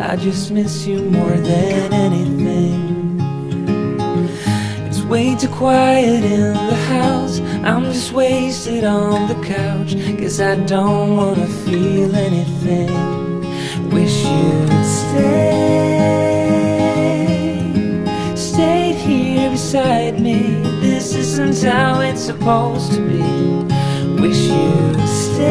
I just miss you more than anything. It's way too quiet in the house. I'm just wasted on the couch, 'cause I don't wanna feel anything. Wish you'd stayed here beside me. This isn't how it's supposed to be. Wish you'd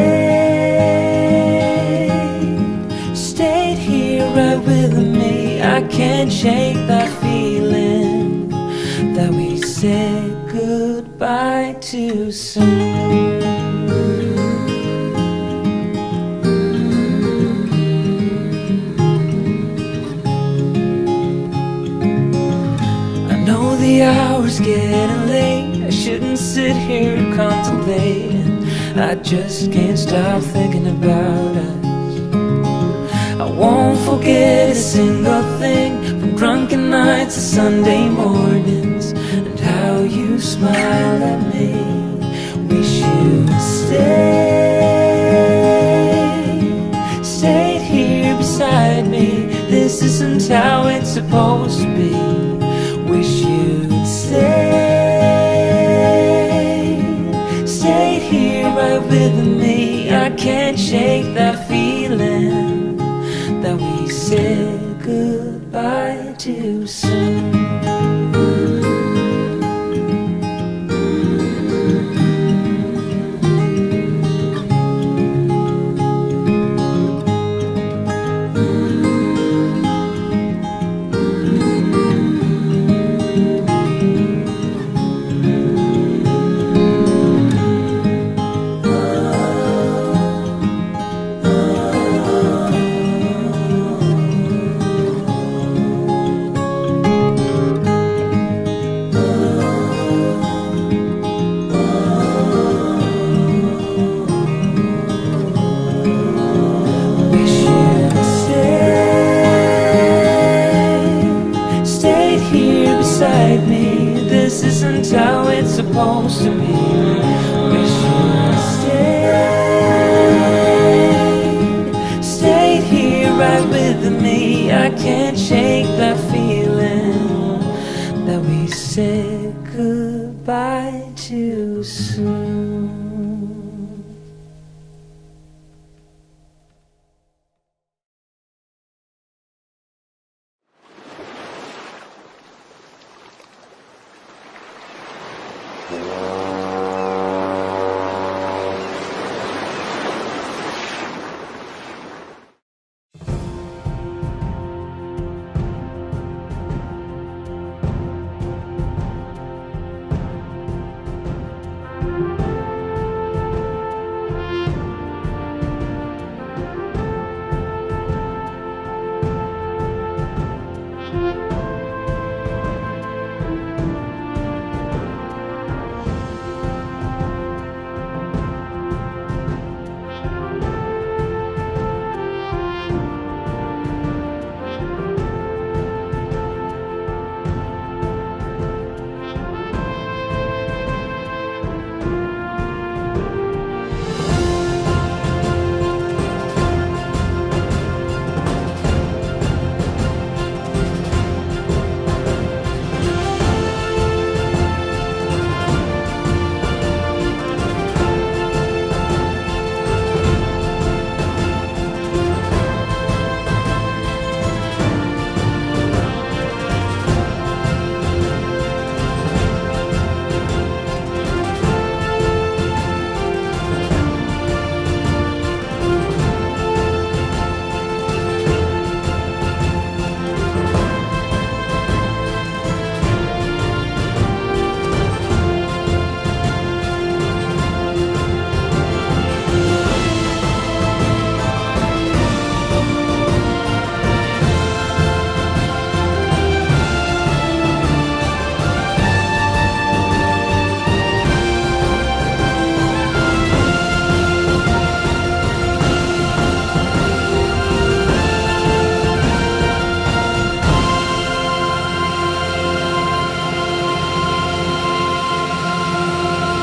stayed here right with me. I can't shake that feeling that we said goodbye too soon. I know the hour's getting late. I shouldn't sit here contemplating. I just can't stop thinking about us. I won't forget a single thing, from drunken nights to Sunday mornings, and how you smile at me. Wish you'd stayed here beside me. This isn't how it's supposed to be. Wish you'd stayed here right with me. I can't shake that feeling that we said goodbye too soon. This isn't how it's supposed to be. Wish you'd stayed here right with me. I can't shake that feeling that we said goodbye too soon.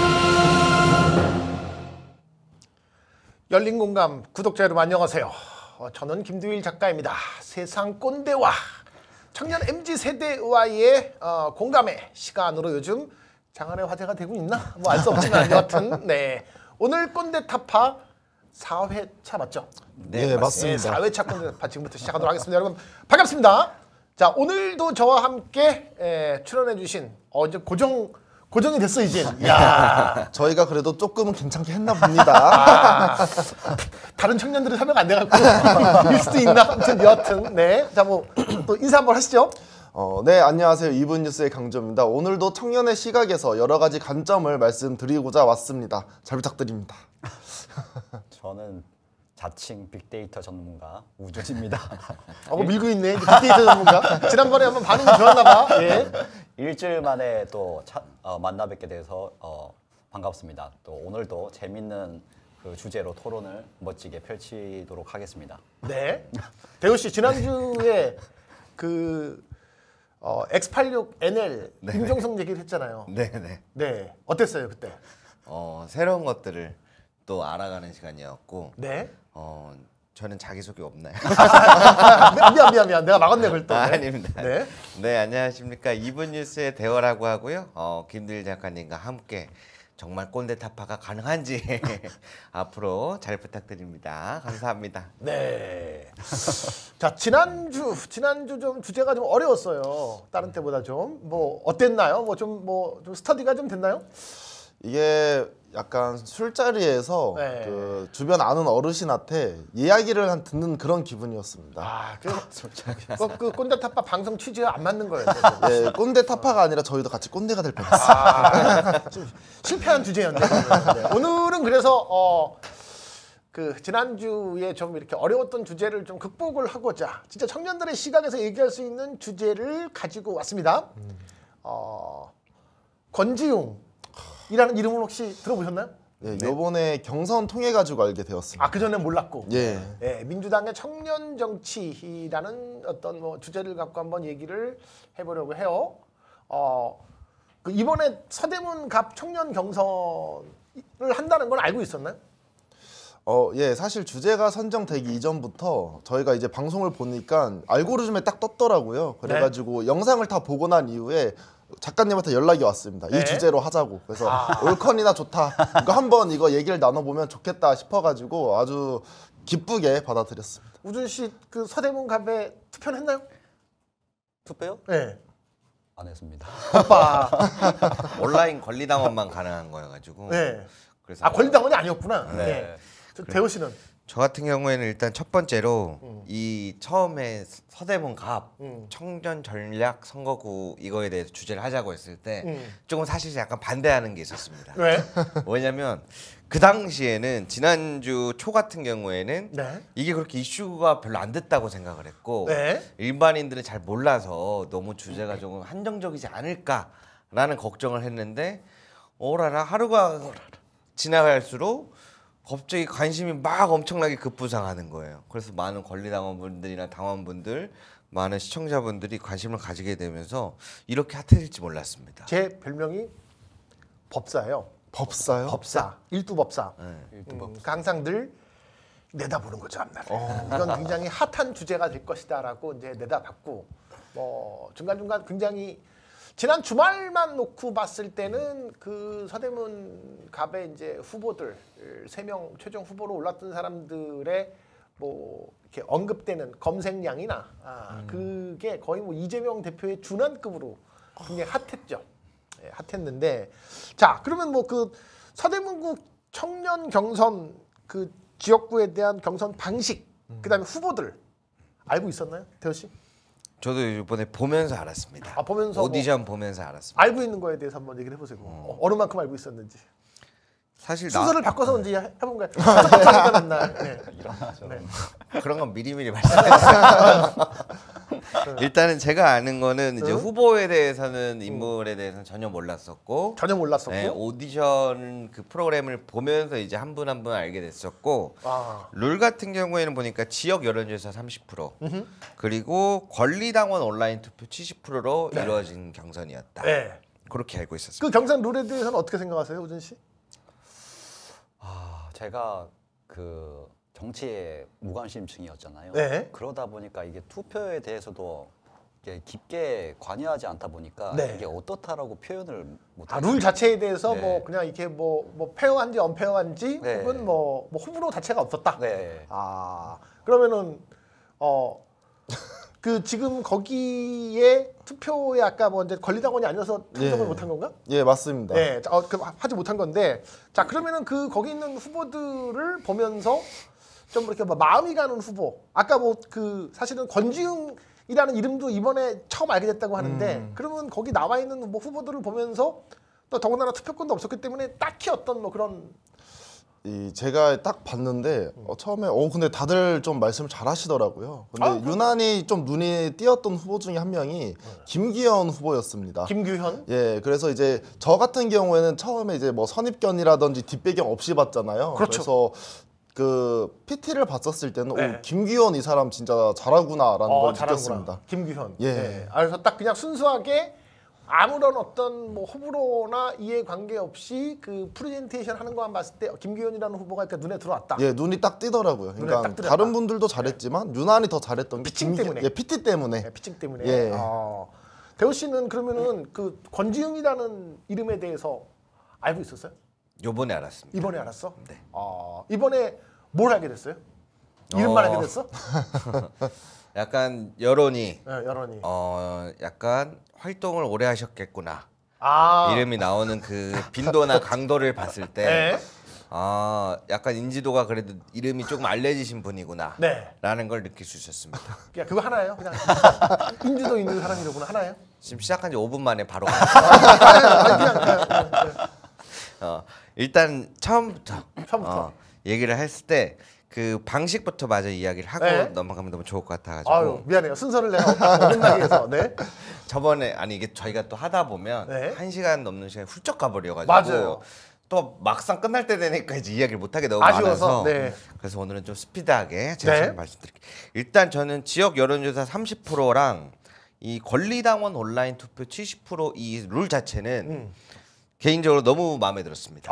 열린 공감 구독자 여러분 안녕하세요. 저는 김두일 작가입니다. 세상 꼰대와 청년 MZ세대와의 공감의 시간으로 요즘 장안의 화제가 되고 있나? 뭐 알 수 없지만 여하튼 네. 오늘 꼰대 타파 4회차 맞죠? 네, 맞습니다. 네, 4회차 꼰대 타파 지금부터 시작하도록 하겠습니다. 여러분 반갑습니다. 자, 오늘도 저와 함께 출연해 주신 이제 고정이 됐어 이제. 야, 저희가 그래도 조금은 괜찮게 했나 봅니다. 다른 청년들은 참여가 안 돼갖고 일 수도 있나? 아무튼 여하튼 네, 자 뭐 또 인사 한번 하시죠. 네, 안녕하세요. 이분 뉴스의 강조입니다. 오늘도 청년의 시각에서 여러 가지 관점을 말씀드리고자 왔습니다. 잘 부탁드립니다. 저는 자칭 빅데이터 전문가 우준입니다. 밀고 있네. 빅데이터 전문가. 지난번에 한번 반응이 좋았나 봐. 예. 일주일 만에 또 만나 뵙게 돼서 반갑습니다. 또 오늘도 재밌는 그 주제로 토론을 멋지게 펼치도록 하겠습니다. 네. 대호 씨 지난주에 그 X86NL 임종석 얘기를 했잖아요. 네네. 네. 어땠어요 그때? 새로운 것들을 또 알아가는 시간이었고. 네. 저는 자기소개 없나요? 미안. 내가 막았네 그걸 또. 네. 아닙니다. 네. 네, 안녕하십니까. 이분 뉴스의 대호라고 하고요. 김두일 작가님과 함께 정말 꼰대 타파가 가능한지 앞으로 잘 부탁드립니다. 감사합니다. 네. 자, 지난주 좀 주제가 좀 어려웠어요. 다른 때보다 좀 뭐 어땠나요? 좀 스터디가 좀 됐나요? 이게 약간 술자리에서 네. 그 주변 아는 어르신한테 이야기를 듣는 그런 기분이었습니다. 아, 그 꼰대 타파 방송 취지가 안 맞는 거예요. 네, 꼰대 타파가 아니라 저희도 같이 꼰대가 될 뻔했어요. 좀 실패한 주제였네. 네. 오늘은 그래서 그 지난주에 좀 이렇게 어려웠던 주제를 좀 극복을 하고자 진짜 청년들의 시각에서 얘기할 수 있는 주제를 가지고 왔습니다. 권지웅이라는 이름을 혹시 들어보셨나요? 네, 요번에 경선 통해 가지고 알게 되었습니다. 그 전에 몰랐고. 예. 네, 민주당의 청년 정치라는 어떤 뭐 주제를 갖고 한번 얘기를 해보려고 해요. 그 이번에 서대문 갑 청년 경선을 한다는 건 알고 있었나요? 예, 사실 주제가 선정되기 이전부터 저희가 이제 방송을 보니까 알고리즘에 딱 떴더라고요. 그래가지고 영상을 다 보고 난 이후에 작가님한테 연락이 왔습니다. 네. 이 주제로 하자고. 그래서 옳거니나 좋다. 이거 한번 이거 얘기를 나눠보면 좋겠다 싶어가지고 아주 기쁘게 받아들였습니다. 우준 씨 그 서대문 갑에 투표는 했나요? 투표요? 네. 안 했습니다. 오빠. 온라인 권리당원만 가능한 거여가지고. 네. 그래서 권리당원이 아니었구나. 네. 네. 대호 씨는? 저 같은 경우에는 일단 첫 번째로 이 처음에 서대문 갑 청년 전략 선거구 이거에 대해서 주제를 하자고 했을 때 조금 사실 약간 반대하는 게 있었습니다. 왜? 왜냐면 그 당시에는 지난주 초 같은 경우에는 네. 이게 그렇게 이슈가 별로 안 됐다고 생각을 했고 네. 일반인들은 잘 몰라서 너무 주제가 조금 한정적이지 않을까라는 걱정을 했는데 오라라 하루가 지나갈수록 갑자기 관심이 막 엄청나게 급부상하는 거예요. 그래서 많은 권리당원분들이나 당원분들, 많은 시청자분들이 관심을 가지게 되면서 이렇게 핫해질지 몰랐습니다. 제 별명이 법사예요. 법사요? 법사, 일두법사. 네. 항상 늘 내다보는 거죠 앞날을. 이건 굉장히 핫한 주제가 될 것이다라고 이제 내다봤고, 뭐 중간중간 굉장히 지난 주말만 놓고 봤을 때는 그 서대문 갑의 이제 후보들 3명 최종 후보로 올랐던 사람들의 뭐 이렇게 언급되는 검색량이나 그게 거의 뭐 이재명 대표의 준한급으로 굉장히 핫했죠. 네, 핫했는데 자 그러면 뭐 그 서대문구 청년 경선 그 지역구에 대한 경선 방식 그다음에 후보들 알고 있었나요, 대호 씨? 저도 이번에 보면서 알았습니다. 보면서 오디션 보면서 알았습니다. 알고 있는 거에 대해서 한번 얘기를 해보세요. 어느 만큼 알고 있었는지. 사실 순서를 바꿔서 이제 해본 거야. 첫 맨날. 네. 그런 건 미리미리 말씀해주세요. 일단은 제가 아는 거는 이제 후보에 대해서는 인물에 대해서는 전혀 몰랐었고 전혀 몰랐었고 네, 오디션 그 프로그램을 보면서 이제 한 분 한 분 알게 됐었고 룰 같은 경우에는 보니까 지역 여론조사 30% 그리고 권리당원 온라인 투표 70%로 네. 이루어진 경선이었다. 네. 그렇게 알고 있었습니다. 그 경선 룰에 대해서는 어떻게 생각하세요, 우준 씨? 제가 그 정치에 무관심층이었잖아요. 네. 그러다 보니까 이게 투표에 대해서도 이게 깊게 관여하지 않다 보니까 네. 이게 어떻다라고 표현을 못 아, 룰 자체에 대해서 네. 뭐 그냥 이렇게 뭐 페어한지 언페어한지 네. 혹은 뭐 호불호 자체가 없었다. 네. 아 그러면은 그 지금 거기에 투표에 아까 뭐 이제 권리당원이 아니어서 참석을 예. 못한 건가? 예, 맞습니다. 네, 그 하지 못한 건데, 자 그러면은 그 거기 있는 후보들을 보면서 좀 이렇게 뭐 마음이 가는 후보, 아까 뭐 그 사실은 권지웅이라는 이름도 이번에 처음 알게 됐다고 하는데, 그러면 거기 나와 있는 뭐 후보들을 보면서 또 더군다나 투표권도 없었기 때문에 딱히 어떤 뭐 그런 제가 딱 봤는데 처음에 근데 다들 좀 말씀을 잘 하시더라고요. 근데 유난히 좀 눈에 띄었던 후보 중에 한 명이 김기현 후보였습니다. 김규현, 예, 그래서 이제 저 같은 경우에는 처음에 이제 뭐 선입견이라든지 뒷배경 없이 봤잖아요. 그렇죠. 그래서 그 PT를 봤었을 때는 네. 김기현 이 사람 진짜 잘하구나라는 걸 느꼈습니다. 김규현. 예. 네. 그래서 딱 그냥 순수하게 아무런 어떤 뭐 호불호나 이해관계 없이 그 프레젠테이션 하는 거만 봤을 때 김규현이라는 후보가 이렇게 눈에 들어왔다. 예, 눈이 딱 띄더라고요. 눈에 그러니까 딱 들어왔다. 다른 분들도 잘했지만 유난히 더 잘했던 게 피칭 때문에. 예, PT 때문에. 네, 피칭 때문에. 예. 대호 씨는 그러면은 그 권지웅이라는 이름에 대해서 알고 있었어요? 요번에 알았습니다. 이번에 알았어? 네. 이번에 뭘 알게 됐어요? 이름만 알게 됐어? 약간 여론이 네, 여론이. 약간 활동을 오래 하셨겠구나. 아. 이름이 나오는 그 빈도나 강도를 봤을 때 네. 약간 인지도가 그래도 이름이 조금 알려지신 분이구나. 네. 라는 걸 느낄 수 있었습니다. 그냥 그거 하나예요? 그냥 인지도 있는 사람이로구나 하나예요? 지금 시작한 지 5분 만에 바로 일단 처음부터 얘기를 했을 때 그 방식부터 마저 이야기를 하고 네. 넘어가면 너무 좋을 것 같아가지고 아유 미안해요. 순서를 내가 혼나게 해서. 네. 저번에 아니 이게 저희가 또 하다 보면 네. 1시간 넘는 시간이 훌쩍 가버려가지고 맞아요. 또 막상 끝날 때 되니까 이제 이야기를 못하게 너무 아쉬워서, 많아서 네. 그래서 오늘은 좀 스피드하게 제가 네. 좀 말씀드릴게요. 일단 저는 지역 여론조사 30%랑 이 권리당원 온라인 투표 70% 이 룰 자체는 개인적으로 너무 마음에 들었습니다.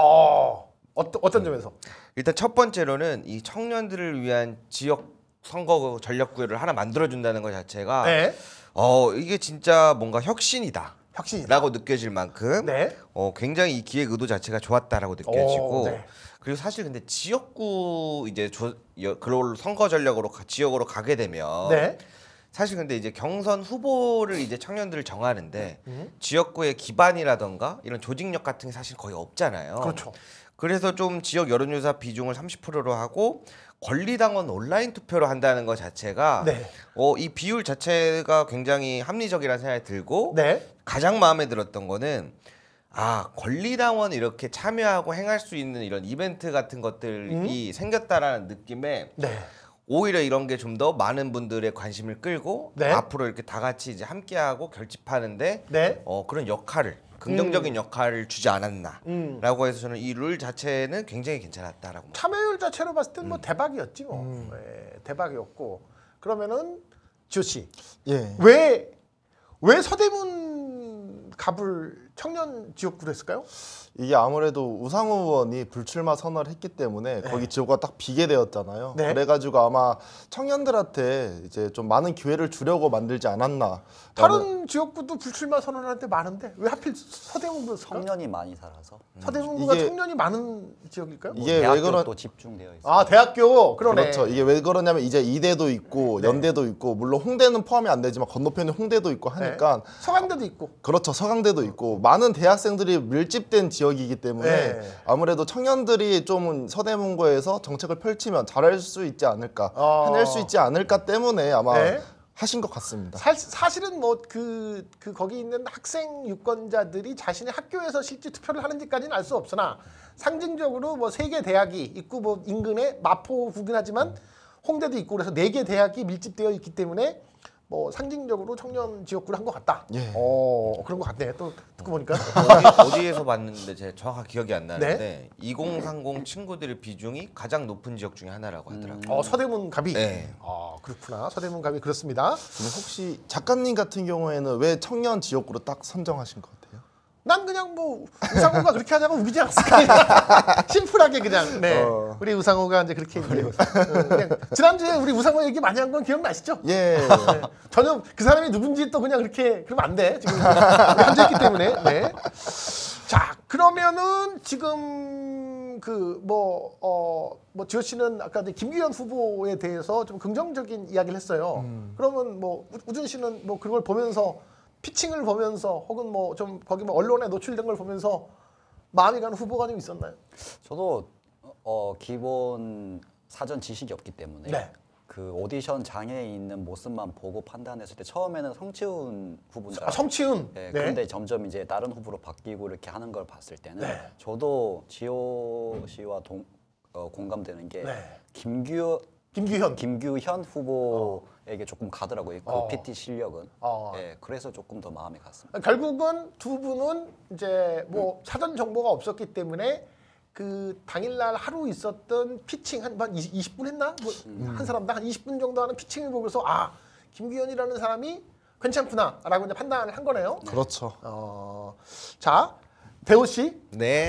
어떤 점에서? 일단 첫 번째로는 이 청년들을 위한 지역 선거 전력 구회를 하나 만들어준다는 것 자체가 네. 이게 진짜 뭔가 혁신이다. 혁신이다. 라고 느껴질 만큼 네. 굉장히 이 기획 의도 자체가 좋았다라고 느껴지고 네. 그리고 사실 근데 지역구 이제 그걸 선거 전략으로 지역으로 가게 되면 네. 사실 근데 이제 경선 후보를 이제 청년들을 정하는데 지역구의 기반이라던가 이런 조직력 같은 게 사실 거의 없잖아요. 그렇죠. 그래서 좀 지역 여론조사 비중을 30%로 하고 권리당원 온라인 투표로 한다는 것 자체가 네. 이 비율 자체가 굉장히 합리적이라는 생각이 들고 네. 가장 마음에 들었던 거는 권리당원 이렇게 참여하고 행할 수 있는 이런 이벤트 같은 것들이 생겼다라는 느낌에 네. 오히려 이런 게 좀 더 많은 분들의 관심을 끌고 네. 앞으로 이렇게 다 같이 이제 함께하고 결집하는데 네. 그런 역할을 긍정적인 역할을 주지 않았나라고 해서 저는 이 룰 자체는 굉장히 괜찮았다라고. 참여율 자체로 봤을 때는 뭐 대박이었지 뭐. 네, 대박이었고. 그러면은 지호 씨. 예. 왜 서대문 갑을 청년 지역구로 했을까요? 이게 아무래도 우상호 의원이 불출마 선언을 했기 때문에 거기 지역구가 딱 비게 되었잖아요. 네. 그래가지고 아마 청년들한테 이제 좀 많은 기회를 주려고 만들지 않았나. 다른 지역구도 불출마 선언하는데 많은데 왜 하필 서대문구였을까? 청년이 많이 살아서 서대문구가 이게- 청년이 많은 지역일까요? 이게 왜 대학교 그런 또 집중되어 있어요. 대학교 그러네. 그렇죠. 이게 왜 그러냐면 이제 이대도 있고 연대도 있고 물론 홍대는 포함이 안 되지만 건너편에 홍대도 있고 하니까 서강대도 있고. 그렇죠. 서강대도 있고 많은 대학생들이 밀집된 지역이기 때문에 네. 아무래도 청년들이 좀 서대문구에서 정책을 펼치면 잘할 수 있지 않을까, 해낼 수 있지 않을까 때문에 아마 네. 하신 것 같습니다. 사실은 뭐 그 거기 있는 학생 유권자들이 자신의 학교에서 실제 투표를 하는지까지는 알 수 없으나 상징적으로 뭐 3개 대학이 있고 뭐 인근에 마포구긴 하지만 홍대도 있고 그래서 4개 대학이 밀집되어 있기 때문에 뭐 상징적으로 청년 지역구를 한 것 같다. 예. 그런 것 같네. 또 듣고 보니까. 어디에서 봤는데 제가 정확하게 기억이 안 나는데 네. 2030 친구들의 비중이 가장 높은 지역 중에 하나라고 하더라고요. 서대문 갑이. 네. 그렇구나. 서대문 갑이 그렇습니다. 그럼 혹시 작가님 같은 경우에는 왜 청년 지역구로 딱 선정하신 것 같아요? 난 그냥 뭐 우상호가 그렇게 하자고 우기지 않았을까. 심플하게 그냥. 네. 우리 우상호가 이제 그렇게 이제 그냥 지난주에 우리 우상호 얘기 많이 한 건 기억나시죠? 예. 네. 전혀 그 사람이 누군지 또 그냥 그렇게 그러면 안 돼. 지금 앉아있기 때문에. 네. 자, 그러면은 지금 그 뭐 지호 씨는 아까 김규현 후보에 대해서 좀 긍정적인 이야기를 했어요. 그러면 뭐 우준 씨는 뭐 그걸 보면서 피칭을 보면서 혹은 뭐 좀 거기 뭐 언론에 노출된 걸 보면서 마음이 가는 후보가 좀 있었나요? 저도 기본 사전 지식이 없기 때문에 네. 그 오디션 장에 있는 모습만 보고 판단했을 때 처음에는 성치훈 후보인 줄 아, 성치훈. 네, 네. 근데 점점 이제 다른 후보로 바뀌고 이렇게 하는 걸 봤을 때는 네. 저도 지호 씨와 공감되는 게 네. 김규현 후보에게 조금 가더라고요. 그 PT 실력은. 어. 네, 그래서 조금 더 마음이 갔습니다. 결국은 두 분은 이제 뭐 사전 정보가 없었기 때문에 그 당일날 하루 있었던 피칭 한 20분 했나? 뭐 한 사람당 한 20분 정도 하는 피칭을 보고서 아 김규현이라는 사람이 괜찮구나라고 이제 판단을 한 거네요. 그렇죠. 자 대호 씨 네.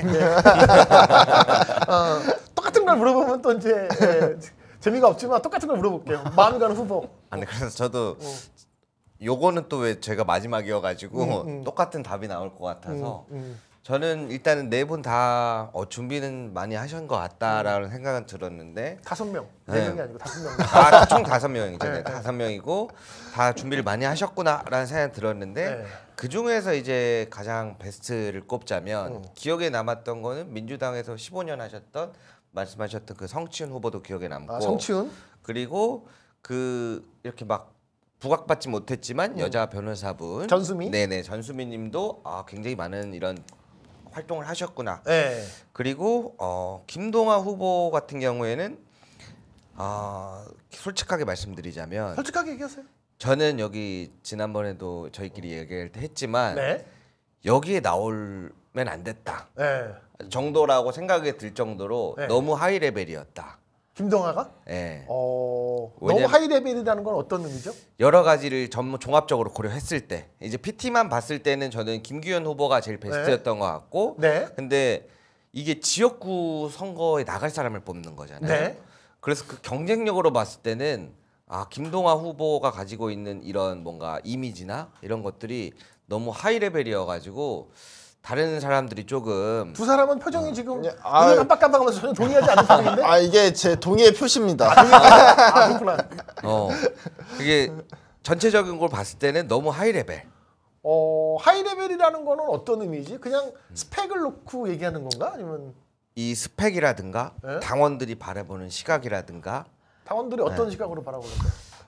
똑같은 걸 물어보면 또 이제 재미가 없지만 똑같은 걸 물어볼게요. 마음이 가는 후보. 아니 그래서 저도 요거는 또 왜 제가 마지막이어가지고 똑같은 답이 나올 것 같아서 저는 일단은 네 분 다 준비는 많이 하신 것 같다라는 생각은 들었는데 5명, 네. 4명이 아니고 5명. 총 5명이죠. 네. 5명이고 다 준비를 많이 하셨구나라는 생각이 들었는데 네. 그 중에서 이제 가장 베스트를 꼽자면 기억에 남았던 거는 민주당에서 15년 하셨던 말씀하셨던 그 성치훈 후보도 기억에 남고 아, 성치훈. 그리고 그 이렇게 막 부각받지 못했지만 여자 변호사분 전수미. 네네 전수미님도 굉장히 많은 이런 활동을 하셨구나. 네. 그리고 김동아 후보 같은 경우에는 솔직하게 말씀드리자면 솔직하게 얘기하세요. 저는 여기 지난번에도 저희끼리 얘기할 때 했지만 네. 여기에 나오면 안 됐다 네. 정도라고 생각이 들 정도로 네. 너무 하이 레벨이었다. 김동아가? 예. 너무 왜냐면- 하이 레벨이라는 건 어떤 의미죠? 여러 가지를 종합적으로 고려했을 때 이제 PT만 봤을 때는 저는 김규현 후보가 제일 베스트였던 것 같고 네. 근데 이게 지역구 선거에 나갈 사람을 뽑는 거잖아요. 네. 그래서 그 경쟁력으로 봤을 때는 김동아 후보가 가지고 있는 이런 뭔가 이미지나 이런 것들이 너무 하이 레벨이어가지고 다른 사람들이 조금 두 사람은 표정이 지금 예, 눈을 깜빡깜빡하면서 전혀 동의하지 않는 표정인데? 이게 제 동의의 표시입니다. 그렇구나. 이게 전체적인 걸 봤을 때는 너무 하이 레벨. 하이 레벨이라는 거는 어떤 의미지? 그냥 스펙을 놓고 얘기하는 건가? 아니면 이 스펙이라든가 네? 당원들이 바라보는 시각이라든가 당원들이 어떤 시각으로 바라보는데?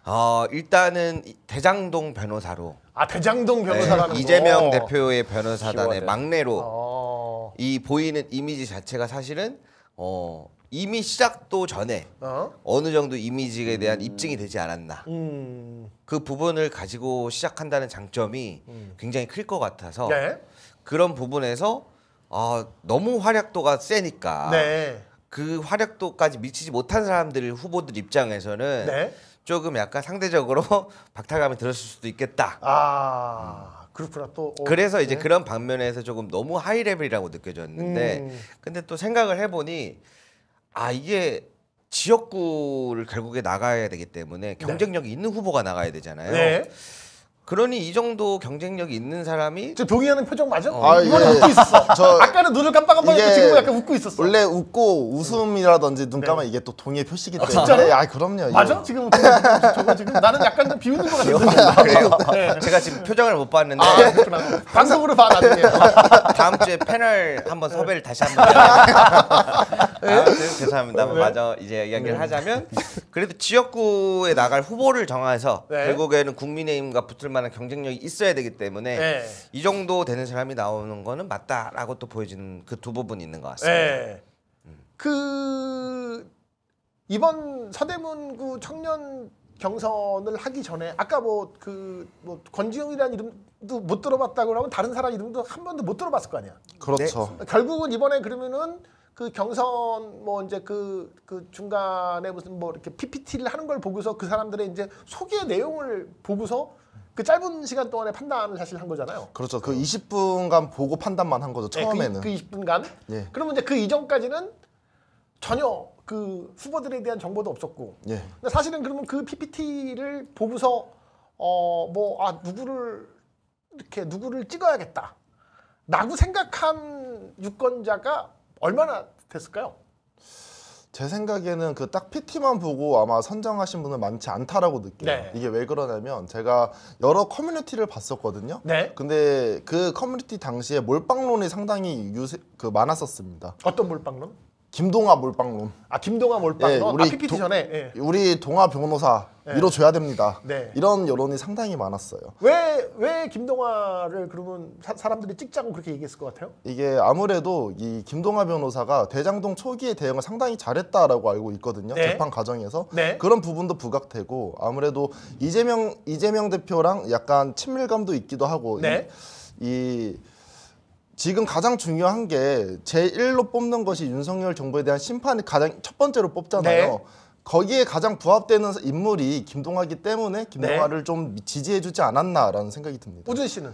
일단은 대장동 변호사로 대장동 변호사라는 거. 이재명 대표의 변호사단의 키워드. 막내로 이 보이는 이미지 자체가 사실은 이미 시작도 전에 어느 정도 이미지에 대한 입증이 되지 않았나. 그 부분을 가지고 시작한다는 장점이 굉장히 클 것 같아서 네. 그런 부분에서 너무 활약도가 세니까 네. 그 활약도까지 미치지 못한 사람들 후보들 입장에서는 네. 조금 약간 상대적으로 박탈감이 들었을 수도 있겠다. 그렇구나 또. 그래서 이제 그런 방면에서 조금 너무 하이 레벨이라고 느껴졌는데 근데 또 생각을 해보니 이게 지역구를 결국에 나가야 되기 때문에 경쟁력이 있는 후보가 나가야 되잖아요. 네. 그러니 이 정도 경쟁력이 있는 사람이 저 동의하는 표정 맞아? 예. 이번에 웃고 있었어. 저- 아까는 눈을 깜빡깜빡했고 이게 지금은 약간 웃고 있었어. 원래 웃고 웃음이라든지 눈 감아 이게 또 동의의 표시기 때문에. 진짜로? 그럼요. 맞아? 이거. 지금 저거 지금 나는 약간 좀 비웃는 것 같은데. 그래요? 네. 제가 지금 표정을 못 봤는데 그렇구나. 방송으로 봐 나중에. 다음 주에 패널 한번 섭외를 다시 한번 아무튼 죄송합니다. 맞아 이제 이야기를 하자면 그래도 지역구에 나갈 후보를 정해서 네. 결국에는 국민의힘과 붙을 만한 경쟁력이 있어야 되기 때문에 네. 이 정도 되는 사람이 나오는 거는 맞다라고 또 보여지는 그 두 부분이 있는 것 같습니다. 네. 그 이번 서대문구 청년 경선을 하기 전에 아까 뭐 권지웅이라는 이름도 못 들어봤다고 하면 다른 사람 이름도 한 번도 못 들어봤을 거 아니야. 그렇죠. 결국은 이번에 그러면은 그 경선 뭐 이제 그 중간에 무슨 뭐 이렇게 PPT를 하는 걸 보고서 그 사람들의 이제 소개 내용을 보고서 그 짧은 시간 동안에 판단을 사실 한 거잖아요. 그렇죠. 그 20분간 보고 판단만 한 거죠. 처음에는. 그 20분간. 예. 그러면 이제 그 이전까지는 전혀 그 후보들에 대한 정보도 없었고. 예. 근데 사실은 그러면 그 PPT를 보고서 누구를 찍어야겠다라고 생각한 유권자가 얼마나 됐을까요? 제 생각에는 그 딱 PT만 보고 아마 선정하신 분은 많지 않다라고 느껴요. 네. 이게 왜 그러냐면 제가 여러 커뮤니티를 봤었거든요. 네. 근데 그 커뮤니티 당시에 몰빵론이 상당히 많았었습니다. 어떤 몰빵론? 김동아 몰빵론. 아, 김동아 몰빵론. 예, 우리 PPT 전에. 예. 우리 동아 변호사 밀어줘야 됩니다. 네. 이런 여론이 상당히 많았어요. 왜 김동아를 그러면 사람들이 찍자고 그렇게 얘기했을 것 같아요? 이게 아무래도 이 김동아 변호사가 대장동 초기의 대응을 상당히 잘했다라고 알고 있거든요. 네. 재판 과정에서 네. 그런 부분도 부각되고 아무래도 이재명 대표랑 약간 친밀감도 있기도 하고 네. 지금 가장 중요한 게 제1로 뽑는 것이 윤석열 정부에 대한 심판이 가장 첫 번째로 뽑잖아요. 네. 거기에 가장 부합되는 인물이 김동아이기 때문에 김동아를 좀 지지해주지 않았나라는 생각이 듭니다. 우준 씨는?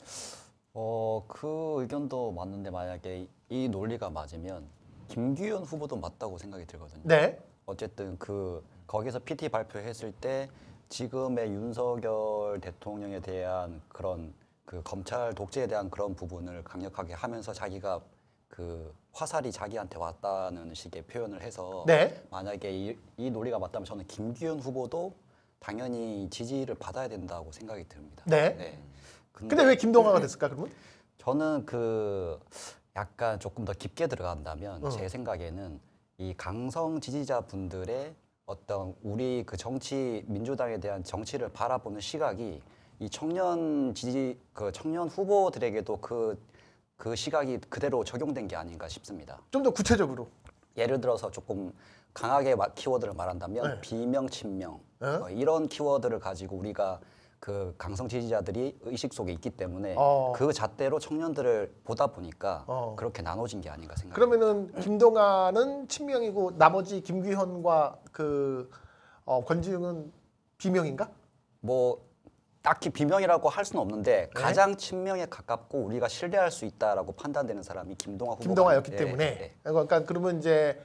그 의견도 맞는데 만약에 이 논리가 맞으면 김규현 후보도 맞다고 생각이 들거든요. 네. 어쨌든 거기서 PT 발표했을 때 지금의 윤석열 대통령에 대한 그런 그 검찰 독재에 대한 그런 부분을 강력하게 하면서 자기가 그 화살이 자기한테 왔다는 식의 표현을 해서 네. 만약에 이 논리가 맞다면 저는 김기현 후보도 당연히 지지를 받아야 된다고 생각이 듭니다. 네. 근데 왜 김동아가 됐을까 그러면? 저는 약간 조금 더 깊게 들어간다면 제 생각에는 이 강성 지지자분들의 어떤 우리 그 민주당에 대한 정치를 바라보는 시각이 이 청년 후보들에게도 그 시각이 그대로 적용된 게 아닌가 싶습니다. 좀 더 구체적으로. 예를 들어서 조금 강하게 키워드를 말한다면 네. 비명, 친명 네. 이런 키워드를 가지고 우리가 그 강성 지지자들이 의식 속에 있기 때문에 그 잣대로 청년들을 보다 보니까 그렇게 나눠진 게 아닌가 생각합니다. 그러면은 김동아는 친명이고 나머지 김규현과 권지웅은 비명인가? 딱히 비명이라고 할 수는 없는데 가장 친명에 가깝고 우리가 신뢰할 수 있다라고 판단되는 사람이 김동아였기 때문에. 그러니까 그러면 이제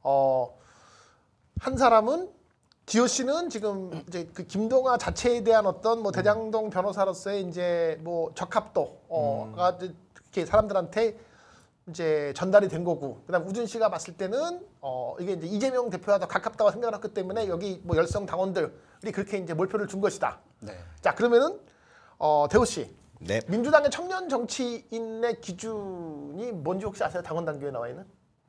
한 사람은 지호 씨는 지금 이제 그 김동아 자체에 대한 어떤 대장동 변호사로서의 이제 적합도가 이렇게 사람들한테 이제 전달이 된 거고, 그다음 우준 씨가 봤을 때는 이게 이제 이재명 대표와 더 가깝다고 생각을 했기 때문에 여기 열성 당원들이 그렇게 이제 몰표를 준 것이다. 네. 자, 그러면은 대호 씨, 네. 민주당의 청년 정치인의 기준이 뭔지 혹시 아세요? 당원 당규에 나와 있는?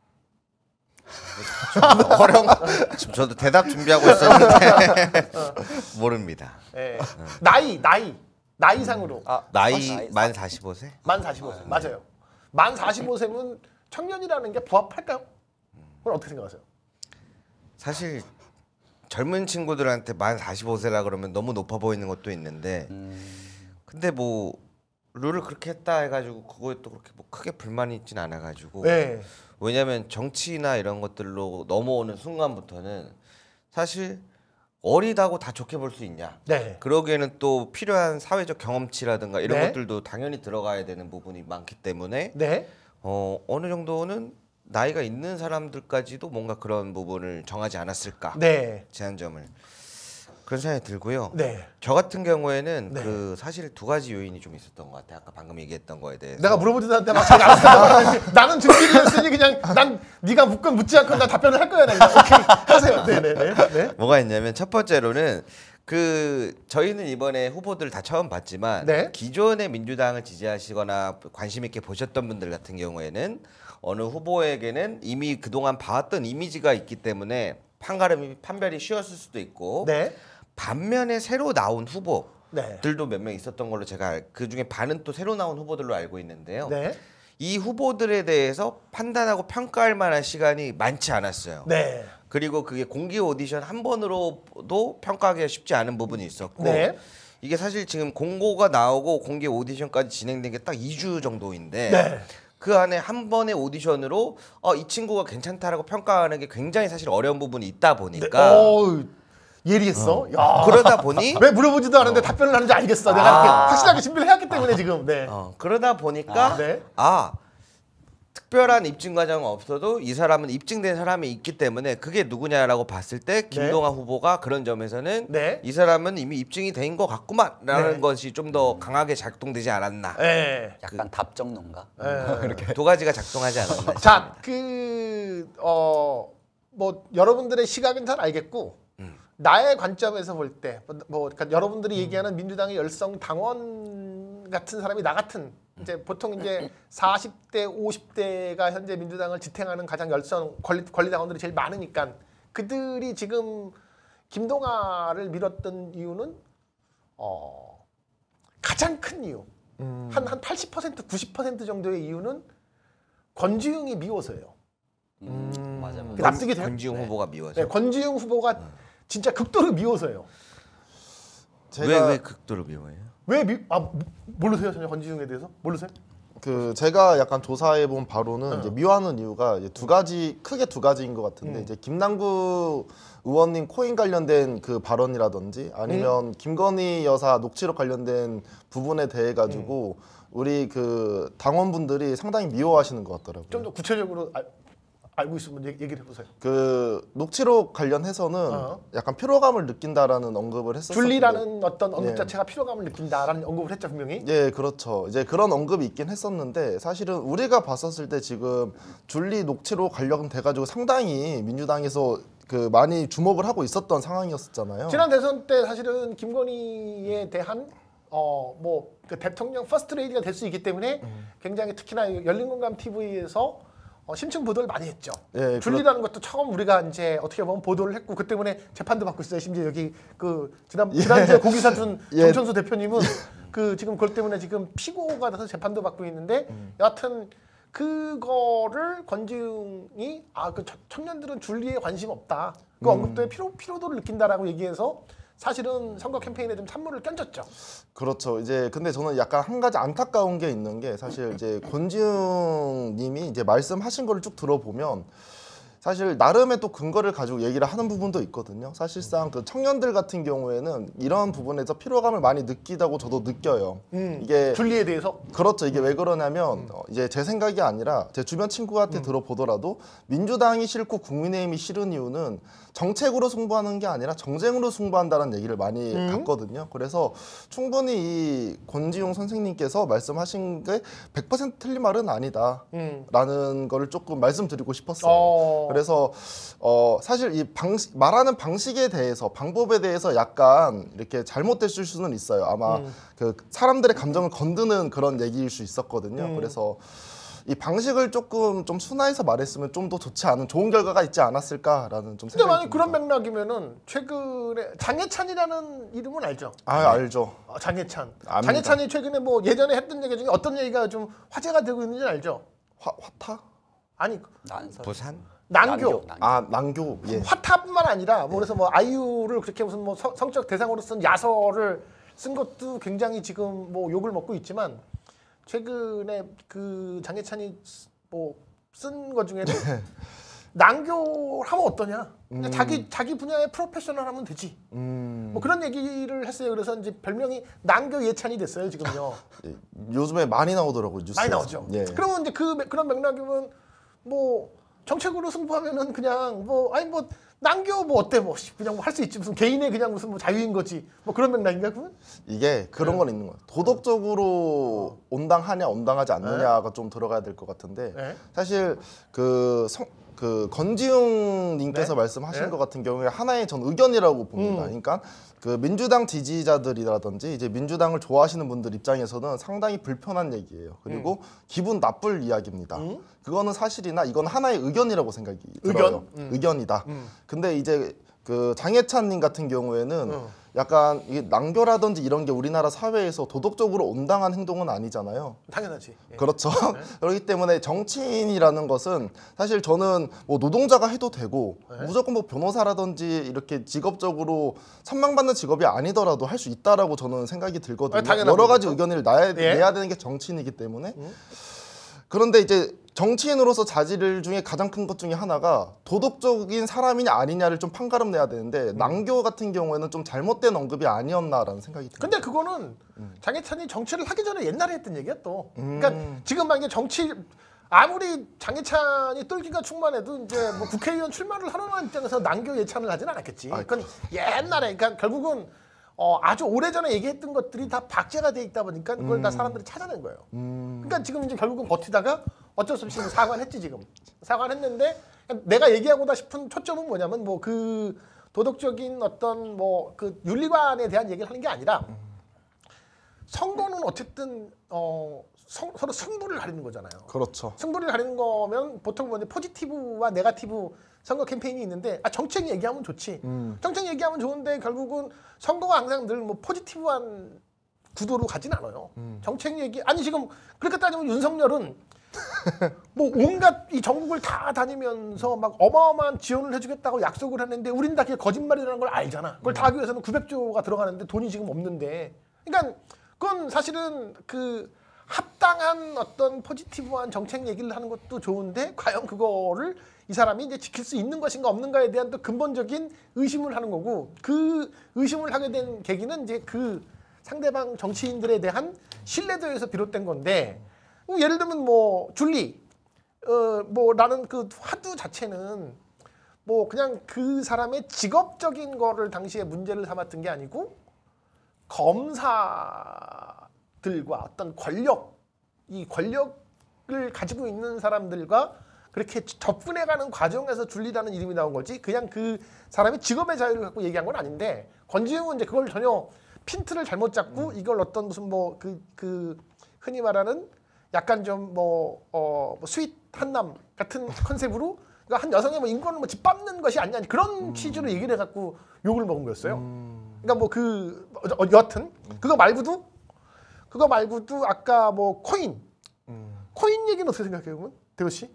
어려운 거. 지금 저도 대답 준비하고 있었는데 모릅니다. 네. 나이상으로. 나이 만 45세? 만 45세. 맞아요. 만 45세면 청년이라는 게 부합할까요? 그건 어떻게 생각하세요? 사실 젊은 친구들한테 만 45세라 그러면 너무 높아 보이는 것도 있는데 근데 룰을 그렇게 했다 해가지고 그거에 또 그렇게 크게 불만이 있진 않아가지고 네. 왜냐하면 정치나 이런 것들로 넘어오는 순간부터는 사실 어리다고 다 좋게 볼 수 있냐? 네. 그러기에는 또 필요한 사회적 경험치라든가 이런 네. 것들도 당연히 들어가야 되는 부분이 많기 때문에 네. 어느 정도는 나이가 있는 사람들까지도 뭔가 그런 부분을 정하지 않았을까? 네. 제한점을 그런 생각이 들고요. 네. 저 같은 경우에는 네. 사실 두 가지 요인이 좀 있었던 것 같아요. 아까 방금 얘기했던 거에 대해서. 내가 물어보지도 않는데 막 자기 알았어. 나는 준비를 했으니 그냥 난 네가 묻지 않고 나 답변을 할 거야. 내가. 오케이. 하세요. 네. 뭐가 있냐면 첫 번째로는 저희는 이번에 후보들 다 처음 봤지만 네. 기존의 민주당을 지지하시거나 관심 있게 보셨던 분들 같은 경우에는 어느 후보에게는 이미 그동안 봐왔던 이미지가 있기 때문에 판별이 쉬웠을 수도 있고 네. 반면에 새로 나온 후보들도 네. 몇 명 있었던 걸로 제가 그중에 반은 또 새로 나온 후보들로 알고 있는데요. 네. 이 후보들에 대해서 판단하고 평가할 만한 시간이 많지 않았어요. 네. 그리고 그게 공개 오디션 한 번으로도 평가하기가 쉽지 않은 부분이 있었고 네. 이게 사실 지금 공고가 나오고 공개 오디션까지 진행된 게 딱 2주 정도인데 네. 그 안에 한 번의 오디션으로 이 친구가 괜찮다라고 평가하는 게 굉장히 사실 어려운 부분이 있다 보니까 예리했어. 야. 그러다 보니 왜 물어보지도 않은데 답변을 하는지 알겠어. 내가 이렇게 확실하게 준비를 해왔기 때문에 지금. 네. 그러다 보니까 네. 특별한 입증 과정은 없어도 이 사람은 입증된 사람이 있기 때문에 그게 누구냐라고 봤을 때 김동완 후보가 그런 점에서는 네. 이 사람은 이미 입증이 된 것 같구만라는 네. 것이 좀 더 강하게 작동되지 않았나. 네. 약간 답정론가? 네. 두 가지가 작동하지 않았나. 자, 뭐 여러분들의 시각은 잘 알겠고 나의 관점에서 볼 때 그러니까 여러분들이 얘기하는 민주당의 열성 당원 같은 사람이 나 같은 이제 보통 이제 40대, 50대가 현재 민주당을 지탱하는 가장 열성 권리 당원들이 제일 많으니까 그들이 지금 김동완을 밀었던 이유는 가장 큰 이유 한 80%, 90% 정도의 이유는 권지웅이 미워서예요. 맞아. 납득이 돼요? 권지웅 후보가 미워서. 네, 권지웅 후보가 진짜 극도로 미워서요. 왜 극도로 미워해요? 모르세요? 전혀 권지웅에 대해서 모르세요? 제가 약간 조사해 본 바로는 이제 미워하는 이유가 이제 크게 두 가지인 것 같은데 이제 김남구 의원님 코인 관련된 그 발언이라든지 아니면 김건희 여사 녹취록 관련된 부분에 대해 가지고 우리 그 당원분들이 상당히 미워하시는 것 같더라고요. 좀 더 구체적으로 알고 있으면 얘기를 해보세요. 그 녹취록 관련해서는 약간 피로감을 느낀다라는 언급을 했었어요. 줄리라는 어떤 언급 자체가 피로감을 느낀다라는 언급을 했죠 분명히. 예, 그렇죠. 이제 그런 언급이 있긴 했었는데 사실은 우리가 봤었을 때 지금 줄리 녹취록 관련돼 가지고 상당히 민주당에서 그 많이 주목을 하고 있었던 상황이었었잖아요. 지난 대선 때 사실은 김건희에 대한 그 대통령 퍼스트 레이디가 될 수 있기 때문에 굉장히 특히나 열린공감 TV에서 심층 보도를 많이 했죠. 예, 줄리라는 것도 처음 우리가 이제 어떻게 보면 보도를 했고 그 때문에 재판도 받고 있어요. 심지어 여기 그 지난주에 고기 사준 정천수 대표님은 그 지금 그것 때문에 지금 피고가 돼서 재판도 받고 있는데 여하튼 그거를 권지웅이 그 청년들은 줄리에 관심 없다. 그 언급도에 피로도를 느낀다라고 얘기해서 사실은 선거 캠페인에 좀 찬물을 껴줬죠. 그렇죠. 이제 근데 저는 약간 한 가지 안타까운 게 있는 게 사실 이제 권지웅님이 이제 말씀하신 거를 쭉 들어보면 사실 나름의 또 근거를 가지고 얘기를 하는 부분도 있거든요. 사실상 그 청년들 같은 경우에는 이런 부분에서 피로감을 많이 느끼다고 저도 느껴요. 이게 줄리에 대해서 그렇죠. 이게 왜 그러냐면 이제 제 생각이 아니라 제 주변 친구한테 들어보더라도 민주당이 싫고 국민의힘이 싫은 이유는 정책으로 승부하는 게 아니라 정쟁으로 승부한다는 얘기를 많이 갔거든요. 그래서 충분히 이 권지웅 선생님께서 말씀하신 게 100% 틀린 말은 아니다라는 거를 조금 말씀드리고 싶었어요. 그래서 사실 이 말하는 방식에 대해서 방법에 대해서 약간 이렇게 잘못됐을 수는 있어요. 아마 그 사람들의 감정을 건드는 그런 얘기일 수 있었거든요. 그래서 이 방식을 조금 좀 순화해서 말했으면 좀 더 좋지 않은 좋은 결과가 있지 않았을까라는 좀 생각이 듭니다. 근데 만약 그런 맥락이면은 최근에 장해찬이라는 이름은 알죠? 알죠. 장해찬. 압니다. 장해찬이 최근에 뭐 예전에 했던 얘기 중에 어떤 얘기가 좀 화제가 되고 있는지 알죠? 화타? 아니 난설. 부산? 난교. 난교. 예. 화타뿐만 아니라 뭐 그래서 뭐 아이유를 그렇게 무슨 뭐 성적 대상으로 쓴 야설을 쓴 것도 굉장히 지금 뭐 욕을 먹고 있지만 최근에 그 장해찬이 뭐 쓴 것 중에는 난교를 하면 어떠냐? 그냥 자기 분야의 프로페셔널 하면 되지. 뭐 그런 얘기를 했어요. 그래서 이제 별명이 난교 예찬이 됐어요 지금요. 요즘에 많이 나오더라고요 뉴스에. 많이 나오죠. 예. 그러면 이제 그런 맥락이면 뭐 정책으로 승부하면은 그냥 뭐 난교 뭐 어때 뭐 그냥 뭐 할 수 있지 무슨 개인의 그냥 무슨 뭐 자유인 거지 뭐 그런 맥락인가 그러면? 이게 그런 건 있는 거예요. 도덕적으로 온당하냐 온당하지 않느냐가 좀 들어가야 될 것 같은데 사실 그 권지웅님께서 말씀하신 것 같은 경우에 하나의 전 의견이라고 봅니다. 그러니까 그 민주당 지지자들이라든지 이제 민주당을 좋아하시는 분들 입장에서는 상당히 불편한 얘기예요. 그리고 기분 나쁠 이야기입니다. 그거는 사실이나 이건 하나의 의견이라고 생각이 들어요. 의견이다. 근데 이제 그 장해찬님 같은 경우에는 약간 이게 난교라든지 이런 게 우리나라 사회에서 도덕적으로 온당한 행동은 아니잖아요. 당연하지. 예. 그렇죠. 그렇기 때문에 정치인이라는 것은 사실 저는 뭐 노동자가 해도 되고 무조건 뭐 변호사라든지 이렇게 직업적으로 선망받는 직업이 아니더라도 할 수 있다라고 저는 생각이 들거든요. 여러 가지 의견을 내야 되는 게 정치인이기 때문에 그런데 이제 정치인으로서 자질 중에 가장 큰 것 중에 하나가 도덕적인 사람이냐 아니냐를 좀 판가름 내야 되는데 남교 같은 경우에는 좀 잘못된 언급이 아니었나라는 생각이 듭니다. 근데 그거는 장해찬이 정치를 하기 전에 옛날에 했던 얘기야 또. 그러니까 지금 만약에 정치 아무리 장해찬이 똘끼가 충만해도 이제 뭐 국회의원 출마를 하는 입장에서 남교 예찬을 하진 않았겠지. 그건 옛날에 그러니까 결국은 아주 오래전에 얘기했던 것들이 다 박제가 돼 있다 보니까 그걸 다 사람들이 찾아낸 거예요. 그러니까 지금 이제 결국은 버티다가 어쩔 수 없이 사과는 했지 지금. 사과는 했는데 내가 얘기하고다 싶은 초점은 뭐냐면 뭐 그 도덕적인 어떤 뭐 그 윤리관에 대한 얘기를 하는 게 아니라 선거는 어쨌든 서로 승부를 가리는 거잖아요. 그렇죠. 승부를 가리는 거면 보통 뭐 포지티브와 네거티브 선거 캠페인이 있는데 정책 얘기하면 좋지. 정책 얘기하면 좋은데 결국은 선거가 항상 늘 뭐 포지티브한 구도로 가진 않아요. 정책 얘기 아니 지금 그렇게 따지면 윤석열은 뭐 온갖 이 전국을 다 다니면서 막 어마어마한 지원을 해주겠다고 약속을 했는데 우린 다 그게 거짓말이라는 걸 알잖아. 그걸 다 하기 위해서는 900조가 들어가는데 돈이 지금 없는데. 그러니까 그건 사실은 그 합당한 어떤 포지티브한 정책 얘기를 하는 것도 좋은데 과연 그거를 이 사람이 이제 지킬 수 있는 것인가 없는가에 대한 또 근본적인 의심을 하는 거고 그 의심을 하게 된 계기는 이제 그 상대방 정치인들에 대한 신뢰도에서 비롯된 건데 예를 들면 뭐 줄리 뭐 나는 그 화두 자체는 뭐 그냥 그 사람의 직업적인 거를 당시에 문제를 삼았던 게 아니고 검사들과 어떤 이 권력을 가지고 있는 사람들과 그렇게 접근해가는 과정에서 줄리라는 이름이 나온 거지 그냥 그 사람이 직업의 자유를 갖고 얘기한 건 아닌데 권지웅은 이제 그걸 전혀 핀트를 잘못 잡고 이걸 어떤 무슨 뭐 그 흔히 말하는 약간 좀 뭐 스윗한 남 같은 컨셉으로 그러니까 한 여성의 뭐 인권을 뭐 짓밟는 것이 아니냐 그런 취지로 얘기를 해갖고 욕을 먹은 거였어요. 그러니까 뭐 여하튼 그거 말고도 아까 뭐 코인 얘기는 어떻게 생각해요, 그러면 대호 씨?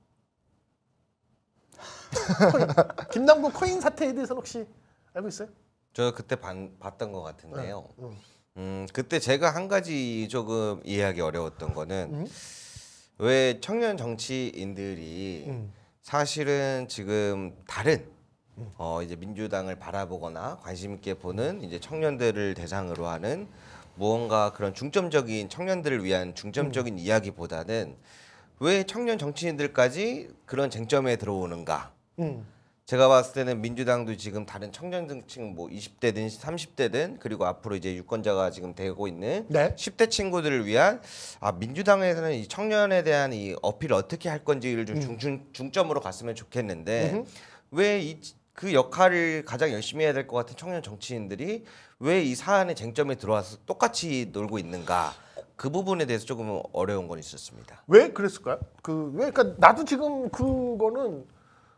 코인. 김남국 코인 사태에 대해서는 혹시 알고 있어요? 저 그때 봤던 것 같은데요. 그때 제가 한 가지 조금 이해하기 어려웠던 거는 왜 청년 정치인들이 사실은 지금 다른 이제 민주당을 바라보거나 관심 있게 보는 이제 청년들을 대상으로 하는 무언가 그런 중점적인 청년들을 위한 중점적인 이야기보다는 왜 청년 정치인들까지 그런 쟁점에 들어오는가? 제가 봤을 때는 민주당도 지금 다른 청년층 뭐 20대든 30대든 그리고 앞으로 이제 유권자가 지금 되고 있는 네. 10대 친구들을 위한 민주당에서는 이 청년에 대한 이 어필을 어떻게 할 건지를 좀 중점으로 갔으면 좋겠는데 왜 그 역할을 가장 열심히 해야 될 것 같은 청년 정치인들이 왜 이 사안의 쟁점에 들어와서 똑같이 놀고 있는가? 그 부분에 대해서 조금 어려운 건 있었습니다. 왜 그랬을까요? 그러니까 나도 지금 그거는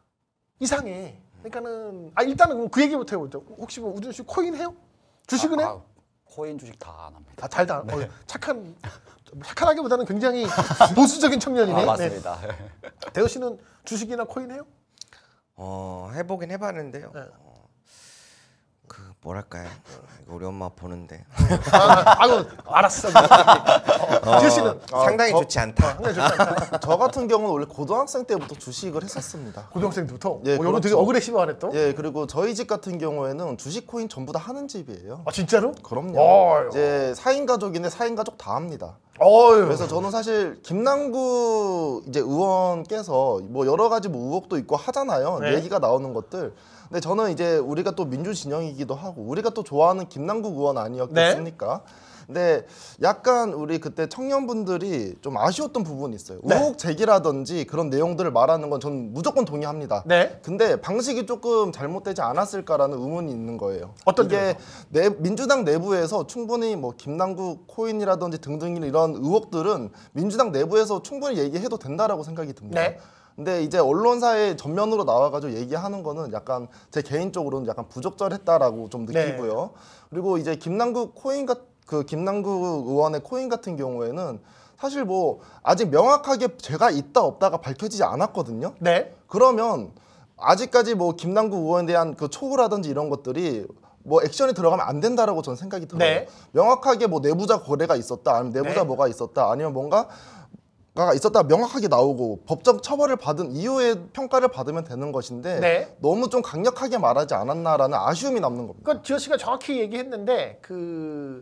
이상해. 그러니까는 일단은 그 얘기부터 해보죠. 혹시 뭐 우준 씨 코인 해요? 주식은 해요? 코인 주식 다 안 합니다. 잘 다. 착하다기보다는 굉장히 보수적인 청년이네. 맞습니다. 네. 대호 씨는 주식이나 코인 해요? 해보긴 해봤는데요. 네. 그 뭐랄까요? 우리 엄마 보는데 아유 알았어. 대호 씨는 상당히 좋지 않다. 상당히 좋지 않다. 저 같은 경우는 원래 고등학생 때부터 주식을 했었습니다. 고등학생부터. 예, 이거 되게 그렇죠. 어그레시브하네 또. 예, 그리고 저희 집 같은 경우에는 주식 코인 전부 다 하는 집이에요. 아 진짜로? 그럼요. 이제 4인 가족인데 4인 가족 다 합니다. 그래서 저는 사실 김남구 이제 의원께서 뭐 여러 가지 뭐 의혹도 있고 하잖아요. 네. 얘기가 나오는 것들. 근데 저는 이제 우리가 또 민주 진영이기도 하고 우리가 또 좋아하는 김남국 의원 아니었겠습니까? 근데 약간 우리 그때 청년분들이 좀 아쉬웠던 부분이 있어요. 네. 의혹 제기라든지 그런 내용들을 말하는 건 저는 무조건 동의합니다. 네. 근데 방식이 조금 잘못되지 않았을까라는 의문이 있는 거예요. 어떤 이게 민주당 내부에서 충분히 뭐 김남국 코인이라든지 등등 이런 의혹들은 민주당 내부에서 충분히 얘기해도 된다라고 생각이 듭니다. 네. 근데 이제 언론사의 전면으로 나와가지고 얘기하는 거는 약간 제 개인적으로는 약간 부적절했다라고 좀 느끼고요. 그리고 이제 김남국 의원의 코인 같은 경우에는 사실 뭐 아직 명확하게 죄가 있다 없다가 밝혀지지 않았거든요. 네. 그러면 아직까지 뭐 김남국 의원에 대한 그 초구라든지 이런 것들이 뭐 액션이 들어가면 안 된다라고 저는 생각이 들어요. 네. 명확하게 뭐 내부자 거래가 있었다, 아니면 내부자 네. 뭐가 있었다, 아니면 뭔가 가 있었다 명확하게 나오고 법적 처벌을 받은 이후에 평가를 받으면 되는 것인데 네. 너무 좀 강력하게 말하지 않았나라는 아쉬움이 남는 겁니다. 그러니까 지호 씨가 정확히 얘기했는데 그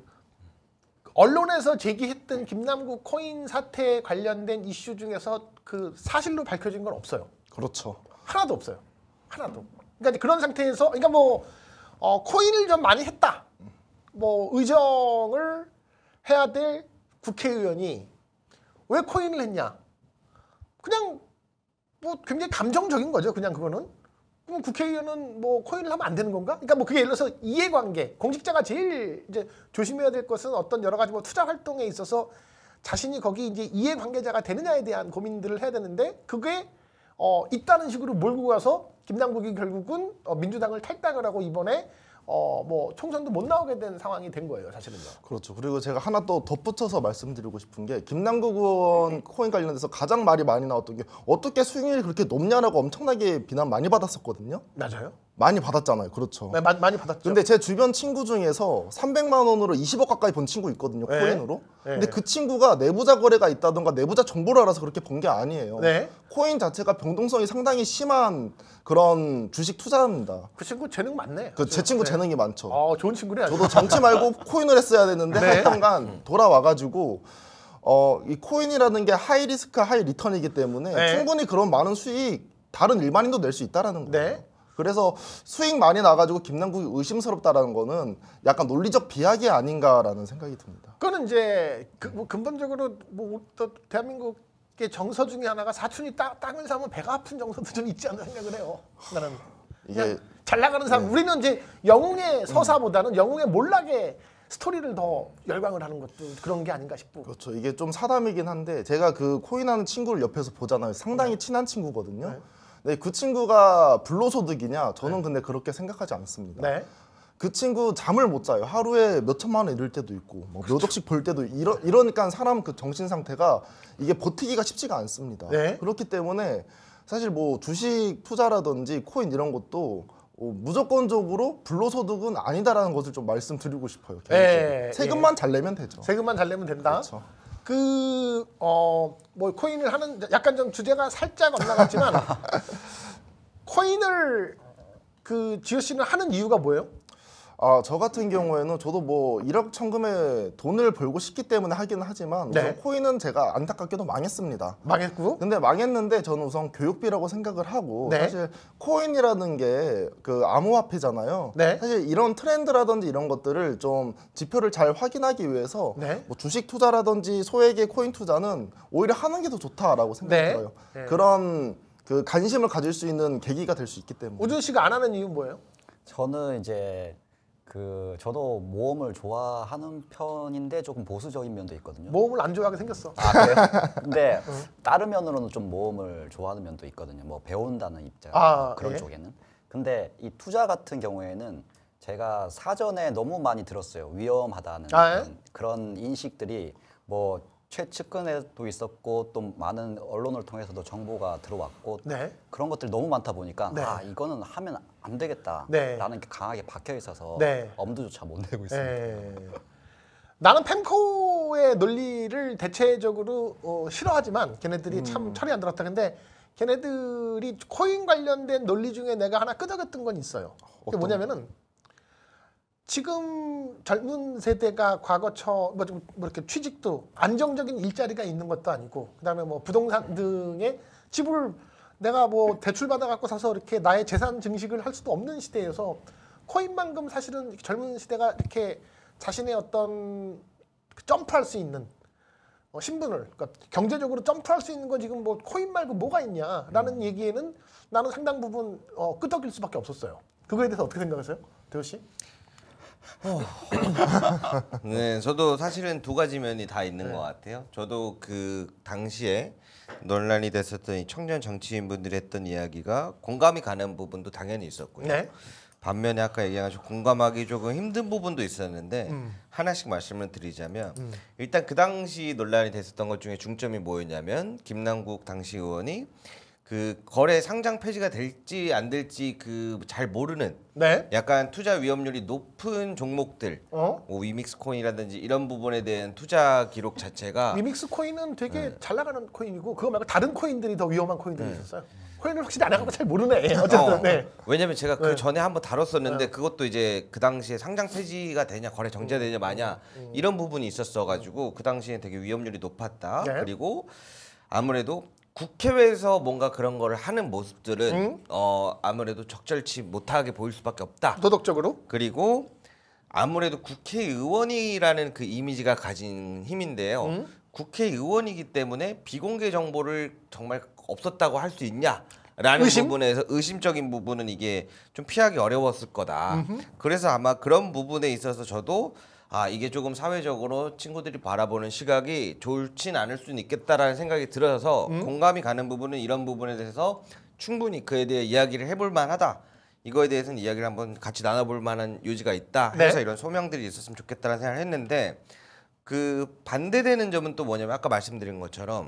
언론에서 제기했던 김남국 코인 사태에 관련된 이슈 중에서 그 사실로 밝혀진 건 없어요. 그렇죠. 하나도 없어요. 하나도. 그러니까 그런 상태에서 그러니까 뭐 코인을 좀 많이 했다. 뭐 의정을 해야 될 국회의원이 왜 코인을 했냐? 그냥 뭐 굉장히 감정적인 거죠. 그냥 그거는. 그럼 국회의원은 뭐 코인을 하면 안 되는 건가? 그러니까 뭐 그게 예를 들어서 이해관계. 공직자가 제일 이제 조심해야 될 것은 어떤 여러 가지 뭐 투자 활동에 있어서 자신이 거기 이제 이해관계자가 되느냐에 대한 고민들을 해야 되는데 그게 있다는 식으로 몰고 가서 김남국이 결국은 민주당을 탈당을 하고 이번에 뭐 총선도 못 나오게 된 상황이 된 거예요, 사실은요. 그렇죠. 그리고 제가 하나 또 덧붙여서 말씀드리고 싶은 게 김남국 의원 코인 관련해서 가장 말이 많이 나왔던 게 어떻게 수익률이 그렇게 높냐라고 엄청나게 비난 많이 받았었거든요. 맞아요. 많이 받았잖아요. 그렇죠. 네, 많이 받았죠. 근데 제 주변 친구 중에서 300만 원으로 20억 가까이 번 친구 있거든요. 네. 코인으로. 네. 근데 그 친구가 내부자 거래가 있다던가 내부자 정보를 알아서 그렇게 번 게 아니에요. 네. 코인 자체가 변동성이 상당히 심한 그런 주식 투자입니다. 그 친구 재능 많네. 제 친구 네. 재능이 많죠. 좋은 친구네. 저도 정치 말고 코인을 했어야 되는데 네. 하여튼간 돌아와가지고 이 코인이라는 게 하이 리스크 하이 리턴이기 때문에 네. 충분히 그런 많은 수익 다른 일반인도 낼 수 있다라는 거예요. 네. 그래서 수익 많이 나가지고 김남국이 의심스럽다라는 거는 약간 논리적 비약이 아닌가라는 생각이 듭니다. 그거는 이제 뭐 근본적으로 뭐 또 대한민국의 정서 중에 하나가 사촌이 땅을 사면 배가 아픈 정서도 좀 있지 않나 생각을 해요. 나는 그냥 잘 나가는 사람. 우리는 이제 영웅의 서사보다는 영웅의 몰락의 스토리를 더 열광을 하는 것도 그런 게 아닌가 싶고. 그렇죠. 이게 좀 사담이긴 한데 제가 그 코인하는 친구를 옆에서 보잖아요. 상당히 친한 친구거든요. 네. 네, 그 친구가 불로소득이냐? 저는 근데 그렇게 생각하지 않습니다. 네. 그 친구 잠을 못 자요. 하루에 몇 천만 원 잃을 때도 있고 뭐 몇 억씩 벌 때도 이러니까 사람 그 정신 상태가 이게 버티기가 쉽지가 않습니다. 네. 그렇기 때문에 사실 뭐 주식 투자라든지 코인 이런 것도 무조건적으로 불로소득은 아니다라는 것을 좀 말씀드리고 싶어요. 예, 세금만 잘 내면 되죠. 세금만 잘 내면 된다. 그렇죠. 뭐 코인을 하는 약간 좀 주제가 살짝 엇나갔지만 코인을 그 지호 씨는 하는 이유가 뭐예요? 저 같은 경우에는 저도 뭐 1억 천금에 돈을 벌고 싶기 때문에 하기는 하지만 네. 우선 코인은 제가 안타깝게도 망했습니다. 망했고. 근데 망했는데 저는 우선 교육비라고 생각을 하고 네. 사실 코인이라는 게 그 암호화폐잖아요. 네. 사실 이런 트렌드라든지 이런 것들을 좀 지표를 잘 확인하기 위해서 네. 뭐 주식 투자라든지 소액의 코인 투자는 오히려 하는 게 더 좋다라고 생각이 네. 들어요. 네. 그런 그 관심을 가질 수 있는 계기가 될 수 있기 때문에. 우준 씨가 안 하는 이유는 뭐예요? 저는 이제 저도 모험을 좋아하는 편인데 조금 보수적인 면도 있거든요. 모험을 안 좋아하게 생겼어. 그래요? 근데 다른 면으로는 좀 모험을 좋아하는 면도 있거든요. 뭐 배운다는 입장 그런 예. 쪽에는. 근데 이 투자 같은 경우에는 제가 사전에 너무 많이 들었어요. 위험하다는 예? 그런 인식들이 뭐 최측근에도 있었고 또 많은 언론을 통해서도 정보가 들어왔고 네. 그런 것들이 너무 많다 보니까 네. 이거는 하면 안 되겠다라는 네. 게 강하게 박혀 있어서 네. 엄두조차 못 내고 있습니다. 예. 나는 펜코의 논리를 대체적으로 싫어하지만 걔네들이 참 철이 안 들었다. 근데 걔네들이 코인 관련된 논리 중에 내가 하나 끄덕였던 건 있어요. 그게 뭐냐면은 지금 젊은 세대가 과거처럼 뭐 이렇게 취직도 안정적인 일자리가 있는 것도 아니고 그다음에 뭐 부동산 등의 집을 내가 뭐 대출 받아 갖고 사서 이렇게 나의 재산 증식을 할 수도 없는 시대여서 코인만큼 사실은 젊은 시대가 이렇게 자신의 어떤 점프할 수 있는 신분을 그러니까 경제적으로 점프할 수 있는 건 지금 뭐 코인 말고 뭐가 있냐라는 얘기에는 나는 상당 부분 끄덕일 수밖에 없었어요. 그거에 대해서 어떻게 생각하세요, 대호 씨? 네, 저도 사실은 두 가지 면이 다 있는 것 같아요. 저도 그 당시에 논란이 됐었던 이 청년 정치인분들이 했던 이야기가 공감이 가는 부분도 당연히 있었고요. 네. 반면에 아까 얘기한 것처럼 공감하기 조금 힘든 부분도 있었는데 하나씩 말씀을 드리자면 일단 그 당시 논란이 됐었던 것 중에 중점이 뭐였냐면 김남국 당시 의원이 그 거래 상장 폐지가 될지 안 될지 그 잘 모르는 네. 약간 투자 위험률이 높은 종목들, 뭐 위믹스 코인이라든지 이런 부분에 대한 투자 기록 자체가 위믹스 코인은 되게 잘 나가는 코인이고 그거 말고 다른 코인들이 더 위험한 코인들이 있었어요. 코인을 확실히 안 해갖고 잘 모르네. 어쨌든 네. 왜냐면 제가 그 전에 한번 다뤘었는데 그것도 이제 그 당시에 상장 폐지가 되냐 거래 정지되냐 마냐 이런 부분이 있었어가지고 그 당시에 되게 위험률이 높았다. 네. 그리고 아무래도 국회에서 뭔가 그런 거를 하는 모습들은 아무래도 적절치 못하게 보일 수밖에 없다. 도덕적으로. 그리고 아무래도 국회의원이라는 그 이미지가 가진 힘인데요. 국회의원이기 때문에 비공개 정보를 정말 없었다고 할 수 있냐라는 부분에서 의심적인 부분은 이게 좀 피하기 어려웠을 거다. 그래서 아마 그런 부분에 있어서 저도 이게 조금 사회적으로 친구들이 바라보는 시각이 좋진 않을 수는 있겠다라는 생각이 들어서 공감이 가는 부분은 이런 부분에 대해서 충분히 그에 대해 이야기를 해볼 만하다. 이거에 대해서는 이야기를 한번 같이 나눠볼 만한 요지가 있다 해서 이런 소명들이 있었으면 좋겠다는 생각을 했는데 그 반대되는 점은 또 뭐냐면 아까 말씀드린 것처럼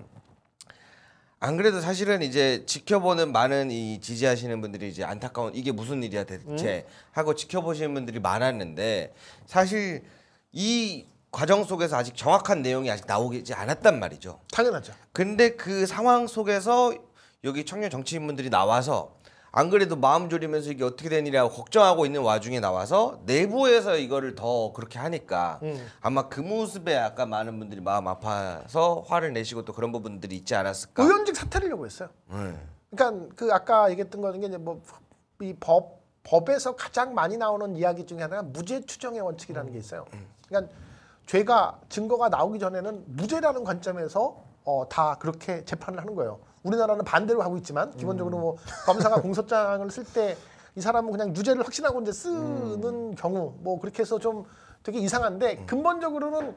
안 그래도 사실은 이제 지켜보는 많은 이 지지하시는 분들이 이제 안타까운 이게 무슨 일이야 대체 하고 지켜보시는 분들이 많았는데 사실 이 과정 속에서 아직 정확한 내용이 아직 나오지 않았단 말이죠. 당연하죠. 근데 그 상황 속에서 여기 청년 정치인분들이 나와서 안 그래도 마음 졸이면서 이게 어떻게 된 일이라고 걱정하고 있는 와중에 나와서 내부에서 이거를 더 그렇게 하니까 아마 그 모습에 약간 많은 분들이 마음 아파서 화를 내시고 또 그런 부분들이 있지 않았을까. 의원직 사퇴를 요구했어요. 그러니까 그 아까 얘기했던 거는 게 이제 뭐 이 법에서 가장 많이 나오는 이야기 중에 하나가 무죄 추정의 원칙이라는 게 있어요. 그러니까 죄가 증거가 나오기 전에는 무죄라는 관점에서 다 그렇게 재판을 하는 거예요. 우리나라는 반대로 하고 있지만 기본적으로 뭐 검사가 공소장을 쓸 때 이 사람은 그냥 유죄를 확신하고 이제 쓰는 경우 뭐 그렇게 해서 좀 되게 이상한데 근본적으로는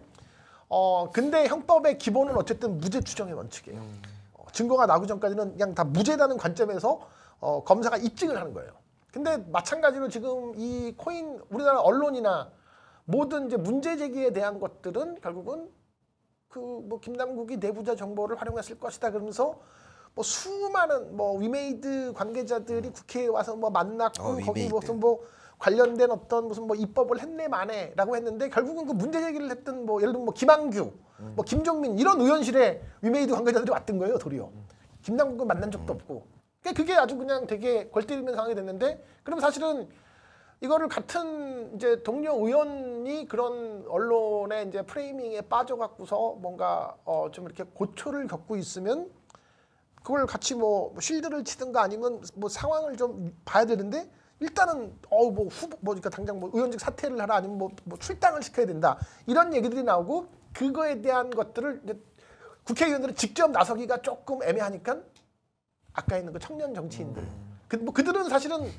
근대 형법의 기본은 어쨌든 무죄 추정의 원칙이에요. 증거가 나오기 전까지는 그냥 다 무죄라는 관점에서 검사가 입증을 하는 거예요. 근데 마찬가지로 지금 이 코인 우리나라 언론이나 모든 이제 문제 제기에 대한 것들은 결국은 그 뭐 김남국이 내부자 정보를 활용했을 것이다 그러면서 뭐 수많은 뭐 위메이드 관계자들이 국회에 와서 뭐 만났고 거기 무슨 뭐 관련된 어떤 무슨 뭐 입법을 했네 마네라고 했는데 결국은 그 문제 제기를 했던 뭐 예를 들면 뭐 김한규, 뭐 김종민 이런 의원실에 위메이드 관계자들이 왔던 거예요 도리어. 김남국은 만난 적도 없고. 그러니까 그게 아주 그냥 되게 골 때리는 상황이 됐는데 그럼 사실은 이거를 같은 이제 동료 의원이 그런 언론의 이제 프레이밍에 빠져갖고서 뭔가 좀 이렇게 고초를 겪고 있으면 그걸 같이 뭐 실드를 치든가 아니면 뭐 상황을 좀 봐야 되는데 일단은 뭐 후보 그러니까 당장 뭐 의원직 사퇴를 하라 아니면 뭐 출당을 시켜야 된다 이런 얘기들이 나오고 그거에 대한 것들을 이제 국회의원들은 직접 나서기가 조금 애매하니까 아까 있는 그 청년 정치인들 그들은 사실은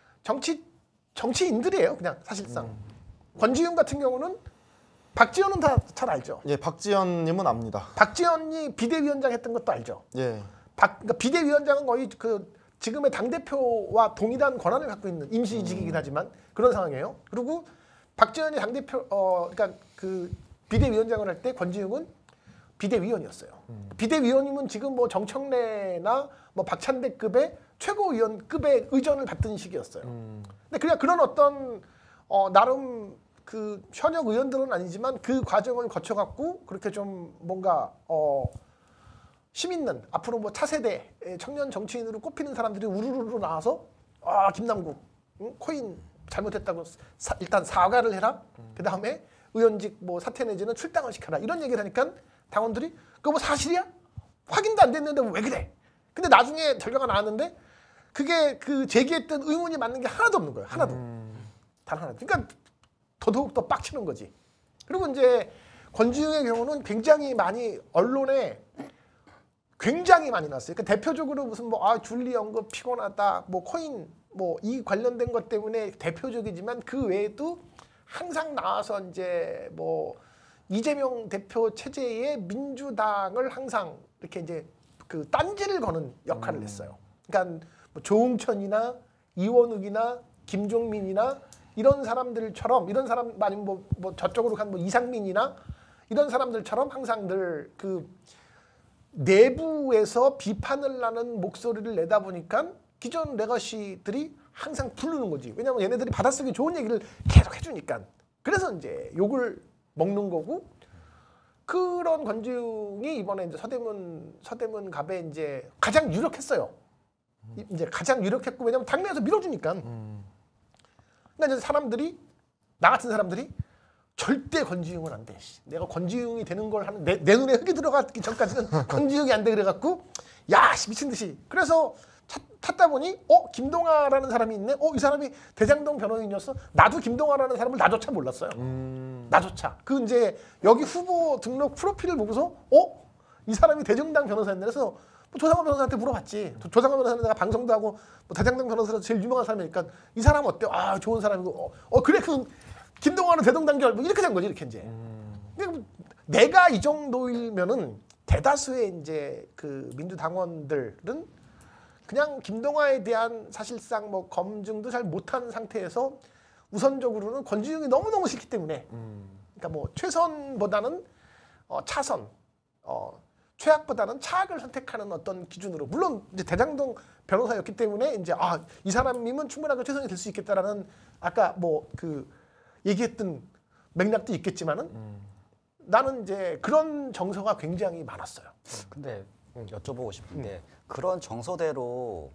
정치인들이에요 그냥 사실상 권지윤 같은 경우는 박지원은 다 잘 알죠. 예, 박지원님은 압니다. 박지원이 비대위원장 했던 것도 알죠. 예. 그러니까 비대위원장은 거의 그 지금의 당 대표와 동일한 권한을 갖고 있는 임시직이긴 하지만 그런 상황이에요. 그리고 박지원이 당 대표 그러니까 그 비대위원장을 할 때 권지윤은 비대위원이었어요. 비대위원이면 지금 뭐 정청래나 뭐 박찬대급의 최고위원급의 의전을 받던 시기였어요. 근데 그냥 그런 어떤 나름 그 현역 의원들은 아니지만 그 과정을 거쳐갖고 그렇게 좀 뭔가 힘있는 앞으로 뭐 차세대 청년 정치인으로 꼽히는 사람들이 우르르 나와서 김남국 코인 잘못했다고 일단 사과를 해라. 그 다음에 의원직 뭐 사퇴 내지는 출당을 시켜라. 이런 얘기를 하니까 당원들이 그거 뭐 사실이야? 확인도 안 됐는데 왜 그래? 근데 나중에 결과가 나왔는데 그게 그 제기했던 의문이 맞는 게 하나도 없는 거예요. 하나도. 단 하나. 그러니까 더더욱 더 빡치는 거지. 그리고 이제 권지윤의 경우는 굉장히 많이 언론에 굉장히 많이 나왔어요. 그러니까 대표적으로 무슨 뭐 줄리 언급 피곤하다, 뭐 코인 뭐 이 관련된 것 때문에 대표적이지만 그 외에도 항상 나와서 이제 뭐 이재명 대표 체제의 민주당을 항상 이렇게 이제 그 딴지를 거는 역할을 했어요. 그러니까 뭐 조응천이나 이원욱이나 김종민이나 이런 사람들처럼 이런 사람 아니면 뭐 저쪽으로 간 뭐 이상민이나 이런 사람들처럼 항상 늘 그 내부에서 비판을 하는 목소리를 내다 보니까 기존 레거시들이 항상 부르는 거지. 왜냐면 얘네들이 바닷속에 좋은 얘기를 계속 해주니까. 그래서 이제 욕을 먹는 거고, 그런 권지웅이 이번에 이제 서대문 갑에 이제 가장 유력했어요. 이제 가장 유력했고, 왜냐면 당내에서 밀어주니까. 그러니까 이제 사람들이, 나 같은 사람들이 절대 권지웅은 안 돼. 내가 권지웅이 되는 걸 하는, 내 눈에 흙이 들어가기 전까지는 권지웅이 안 돼. 그래갖고 야 미친 듯이. 그래서 탔다 보니 김동아라는 사람이 있네. 이 사람이 대장동 변호인이었어. 나도 김동아라는 사람을 나조차 몰랐어요. 나조차. 그 이제 여기 후보 등록 프로필을 보고서 이 사람이 대정당 변호사였네. 그래서 조상원 변호사한테 물어봤지. 조상원 변호사는 내가 방송도 하고 대장당 변호사로 제일 유명한 사람이니까 이 사람 어때요? 아 좋은 사람이고. 그래 그 김동완은 대동단결 이렇게 된 거지. 이렇게 이제. 내가 이 정도이면은 대다수의 이제 그 민주당원들은 그냥 김동완에 대한 사실상 뭐 검증도 잘 못한 상태에서 우선적으로는 권지웅이 너무너무 싫기 때문에 그러니까 뭐 최선보다는 차선, 최악보다는 차악을 선택하는 어떤 기준으로, 물론 이제 대장동 변호사였기 때문에 이제 이 사람이면 충분하게 최선이 될 수 있겠다라는 아까 뭐 그 얘기했던 맥락도 있겠지만은 나는 이제 그런 정서가 굉장히 많았어요. 근데 여쭤보고 싶은 게 그런 정서대로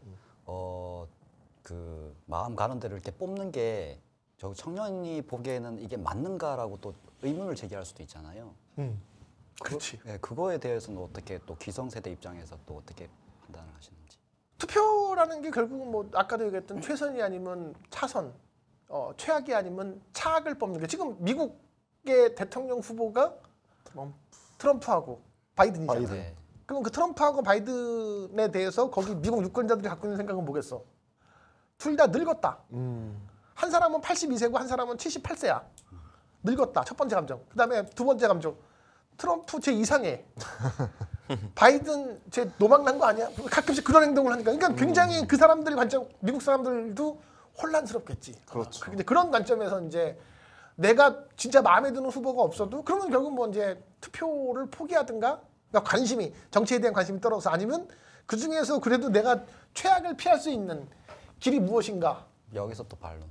그 마음 가는 대로 이렇게 뽑는 게 저 청년이 보기에는 이게 맞는가라고 또 의문을 제기할 수도 있잖아요. 그렇지. 그거에 대해서는 어떻게 또 기성세대 입장에서 또 어떻게 판단을 하시는지. 투표라는 게 결국은 뭐 아까도 얘기했던 최선이 아니면 차선, 최악이 아니면 차악을 뽑는 게, 지금 미국의 대통령 후보가 트럼프하고 바이든이잖아요. 네. 그럼 그 트럼프하고 바이든에 대해서 거기 미국 유권자들이 갖고 있는 생각은 뭐겠어? 둘 다 늙었다. 한 사람은 82세고 한 사람은 78세야. 늙었다. 첫 번째 감정. 그다음에 두 번째 감정. 트럼프 쟤 이상해. 바이든 쟤 노망난 거 아니야? 가끔씩 그런 행동을 하니까. 그러니까 굉장히 그 사람들 관점, 미국 사람들도 혼란스럽겠지. 그렇죠. 근데 그런 관점에서 이제 내가 진짜 마음에 드는 후보가 없어도 그러면 결국 뭐 이제 투표를 포기하든가, 그러니까 관심이, 정치에 대한 관심이 떨어져서, 아니면 그 중에서 그래도 내가 최악을 피할 수 있는 길이 무엇인가. 여기서 또 반론.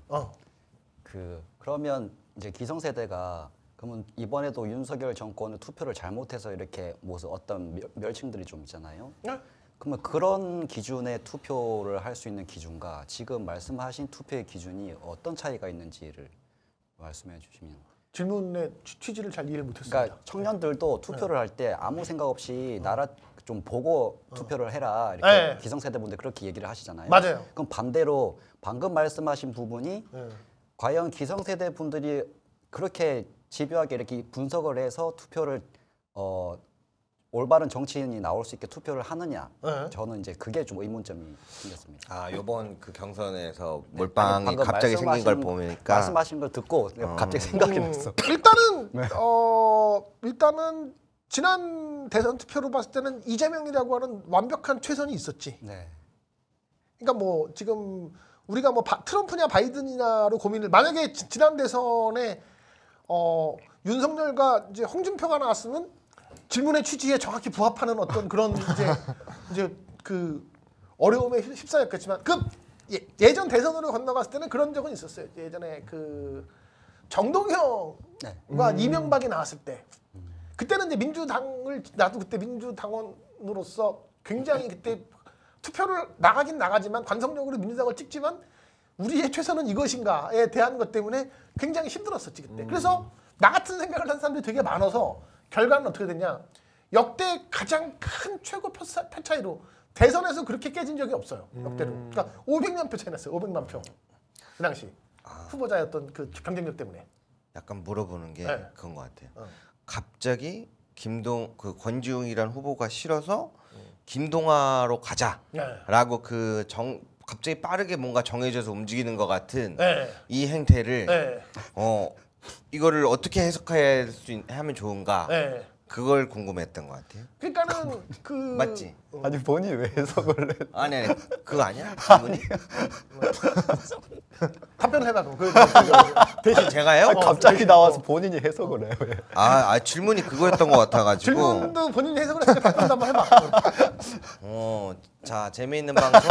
그러면 이제 기성세대가 그러면 이번에도 윤석열 정권의 투표를 잘못해서 이렇게 어떤 멸칭들이 좀 있잖아요. 네? 그러면 그런 기준의 투표를 할 수 있는 기준과 지금 말씀하신 투표의 기준이 어떤 차이가 있는지를 말씀해 주시면. 질문의 취지를 잘 이해를 못했습니다. 그러니까 청년들도 투표를 할 때 아무 생각 없이 나라 좀 보고 투표를 해라, 이렇게 네. 기성세대분들 그렇게 얘기를 하시잖아요. 맞아요. 그럼 반대로 방금 말씀하신 부분이 과연 기성세대 분들이 그렇게 집요하게 이렇게 분석을 해서 투표를 올바른 정치인이 나올 수 있게 투표를 하느냐? 저는 이제 그게 좀 의문점이 생겼습니다. 이번 그 경선에서 아니, 몰빵이 방금 갑자기 생긴 걸 말씀하신- 보니까 말씀하신 걸 듣고 갑자기 생각이 났어. 일단은 지난 대선 투표로 봤을 때는 이재명이라고 하는 완벽한 최선이 있었지. 네. 그러니까 뭐 지금 우리가 뭐 트럼프냐 바이든이냐로 고민을, 만약에 지난 대선에 윤석열과 이제 홍준표가 나왔으면 질문의 취지에 정확히 부합하는 어떤 그런 이제 그 어려움에 휩싸였겠지만, 그 예전 대선으로 건너갔을 때는 그런 적은 있었어요. 예전에 그 정동영과 이명박이 나왔을 때, 그때는 이제 민주당을, 나도 그때 민주당원으로서 굉장히 그때 투표를 나가긴 나가지만 관성적으로 민주당을 찍지만 우리의 최선은 이것인가에 대한 것 때문에 굉장히 힘들었었지 그때. 그래서 나 같은 생각을 한 사람들이 되게 많아서 결과는 어떻게 됐냐? 역대 가장 큰 최고 표 차이로 대선에서 그렇게 깨진 적이 없어요. 역대로. 그러니까 500만 표 차이 났어요. 500만 표. 그 당시 후보자였던 그 경쟁력 때문에. 약간 물어보는 게 네. 그런 것 같아요. 갑자기 그 권지웅이라는 후보가 싫어서 김동아로 가자라고 갑자기 빠르게 뭔가 정해져서 움직이는 것 같은 이 행태를 이거를 어떻게 하면 좋은가, 그걸 궁금했던 것 같아요. 그러니까는 그 맞지? 아니 본인이 왜 해석을 해? 아니 그거 아니야? 질문이? 답변을 해봐. 그럼. 대신 제가요? 갑자기 나와서 본인이 해석을 해. 왜? 질문이 그거였던 것 같아가지고. 질문도 본인이 해석을 했으니까 답변도 한번 해봐. 자, 재미있는 방송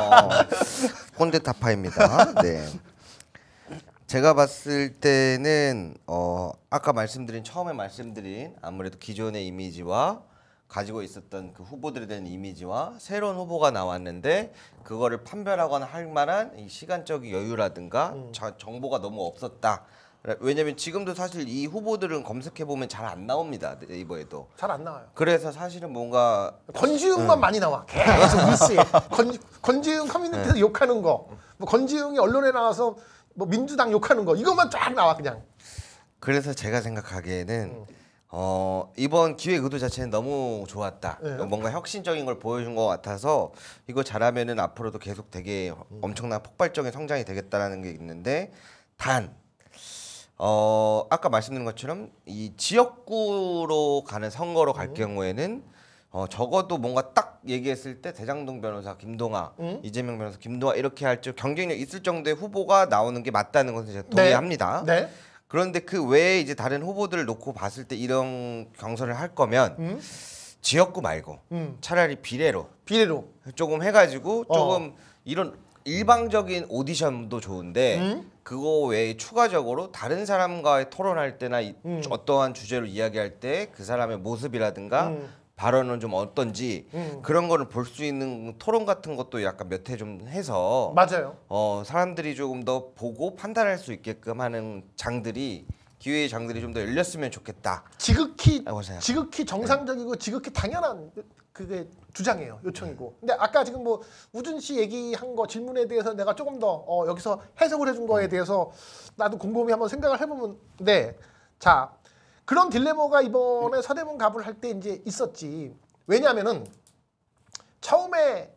꼰대타파입니다. 네. 제가 봤을 때는 아까 처음에 말씀드린 아무래도 기존의 이미지와 가지고 있었던 그 후보들에 대한 이미지와 새로운 후보가 나왔는데 그거를 판별하거나 할 만한 이 시간적 여유라든가 정보가 너무 없었다. 왜냐면 지금도 사실 이 후보들은 검색해 보면 잘 안 나옵니다. 네이버에도 잘 안 나와요. 그래서 사실은 뭔가 권지웅만 많이 나와. 계속 뉴스에 권지웅 커뮤니티에서 욕하는 거, 뭐 권지웅이 언론에 나와서 뭐 민주당 욕하는 거 이것만 쫙 나와 그냥. 그래서 제가 생각하기에는 이번 기획 의도 자체는 너무 좋았다. 네. 뭔가 혁신적인 걸 보여준 것 같아서 이거 잘하면은 앞으로도 계속 되게 엄청난 폭발적인 성장이 되겠다라는 게 있는데 단 아까 말씀드린 것처럼 이 지역구로 가는 선거로 갈 경우에는 적어도 뭔가 딱 얘기했을 때 대장동 변호사 김동아, 이재명 변호사 김동아 이렇게 할 줄 경쟁력 있을 정도의 후보가 나오는 게 맞다는 것은 제가 동의합니다. 네. 그런데 그 외에 이제 다른 후보들을 놓고 봤을 때 이런 경선을 할 거면 지역구 말고 차라리 비례로 조금 해가지고 조금 이런 일방적인 오디션도 좋은데 그거 외에 추가적으로 다른 사람과의 토론할 때나 어떠한 주제로 이야기할 때 그 사람의 모습이라든가 발언은 좀 어떤지 그런 거를 볼 수 있는 토론 같은 것도 약간 몇 회 좀 해서 맞아요. 사람들이 조금 더 보고 판단할 수 있게끔 하는 장들이 기회의 장들이 좀 더 열렸으면 좋겠다. 지극히 정상적이고 지극히 당연한 그게 주장이에요. 요청이고. 근데 아까 지금 뭐 우준 씨 얘기한 거 질문에 대해서 내가 조금 더 여기서 해석을 해준 거에 대해서 나도 곰곰이 한번 생각을 해보면 자 그런 딜레마가 이번에 서대문 갑을 할 때 이제 있었지. 왜냐하면은 처음에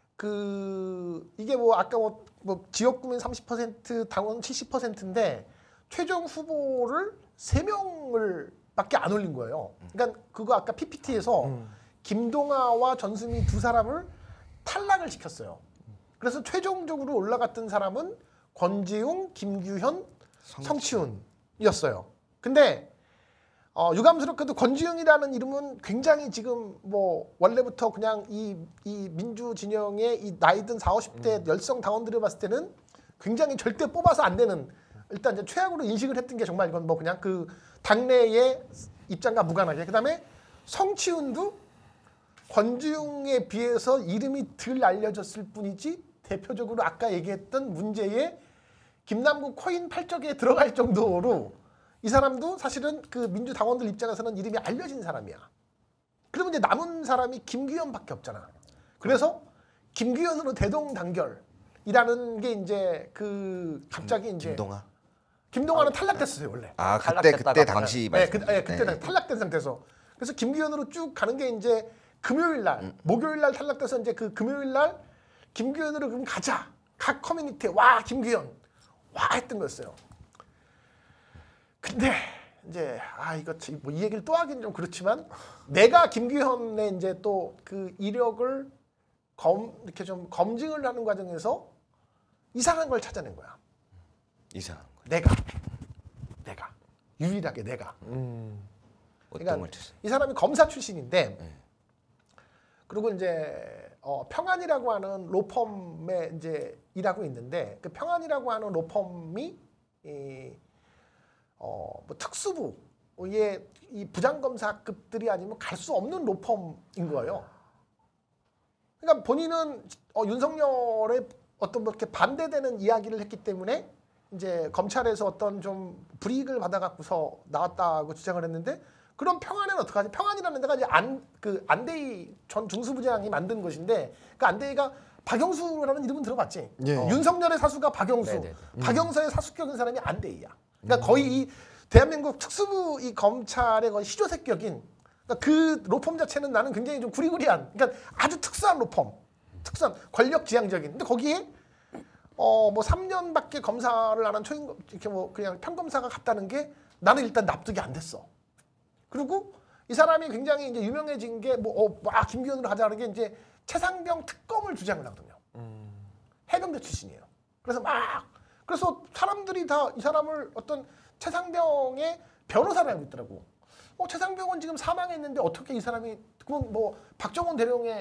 이게 뭐 아까 뭐 지역구민 30% 당원 70%인데 최종 후보를 3명을 밖에 안 올린 거예요. 그러니까 그거 아까 PPT에서 김동아와 전수미 두 사람을 탈락을 시켰어요. 그래서 최종적으로 올라갔던 사람은 권지웅, 김규현, 성치훈이었어요. 근데 유감스럽게도 권지웅이라는 이름은 굉장히 지금 뭐 원래부터 그냥 이 민주 진영의 이 나이든 40, 50대 열성 당원들을 봤을 때는 굉장히 절대 뽑아서 안 되는 일단 이제 최악으로 인식을 했던 게 정말 이건 뭐 그냥 그 당내의 입장과 무관하게. 그다음에 성치훈도 권지웅에 비해서 이름이 덜 알려졌을 뿐이지 대표적으로 아까 얘기했던 문제의 김남국 코인 팔적에 들어갈 정도로 이 사람도 사실은 그 민주당원들 입장에서는 이름이 알려진 사람이야. 그러면 이제 남은 사람이 김규현밖에 없잖아. 그래서 김규현으로 대동단결이라는 게 이제 갑자기 이제 김동아는 탈락됐어요 원래. 아 그때 당시 그때 탈락된 상태에서 그래서 김규현으로 쭉 가는 게 이제 금요일 날, 목요일 날 탈락돼서 이제 그 금요일 날 김규현으로 그럼 가자. 각 커뮤니티에 와 김규현 와 했던 거였어요. 근데 이제 이거 뭐 이 얘기를 또 하긴 좀 그렇지만 내가 김규현의 이제 또 그 이력을 이렇게 좀 검증을 하는 과정에서 이상한 걸 찾아낸 거야. 이상한 거. 내가 유일하게 내가. 그러니까 이 사람이 검사 출신인데 그리고 이제 평안이라고 하는 로펌에 이제 일하고 있는데 그 평안이라고 하는 로펌이 뭐 특수부의 이 부장검사급들이 아니면 갈 수 없는 로펌인 거예요. 그러니까 본인은 윤석열의 어떤 뭐 이렇게 반대되는 이야기를 했기 때문에 이제 검찰에서 어떤 좀 불이익을 받아갖고서 나왔다고 주장을 했는데 그럼 평안은 어떡하지? 평안이라는 데가 이제 안대희 전 중수부장이 만든 것인데 그 안대희가 박영수라는 이름은 들어봤지? 윤석열의 사수가 박영수, 박영수의 사수격인 사람이 안대희야. 그러니까 거의 이 대한민국 특수부 이 검찰의 거의 시조새격인 그러니까 그 로펌 자체는 나는 굉장히 좀 구리구리한 그러니까 아주 특수한 로펌, 특수한 권력지향적인. 근데 거기에 뭐 3년밖에 검사를 안 한 이렇게 뭐 그냥 평검사가 갔다는 게 나는 일단 납득이 안 됐어. 그리고 이 사람이 굉장히 이제 유명해진 게 김규현으로 하자는 게 이제 최상병 특검을 주장을 하거든요. 해병대 출신이에요. 그래서 사람들이 다 이 사람을 어떤 최상병의 변호사를 알고 있더라고. 최상병은 지금 사망했는데 어떻게 이 사람이 그건 뭐 박정원 대령의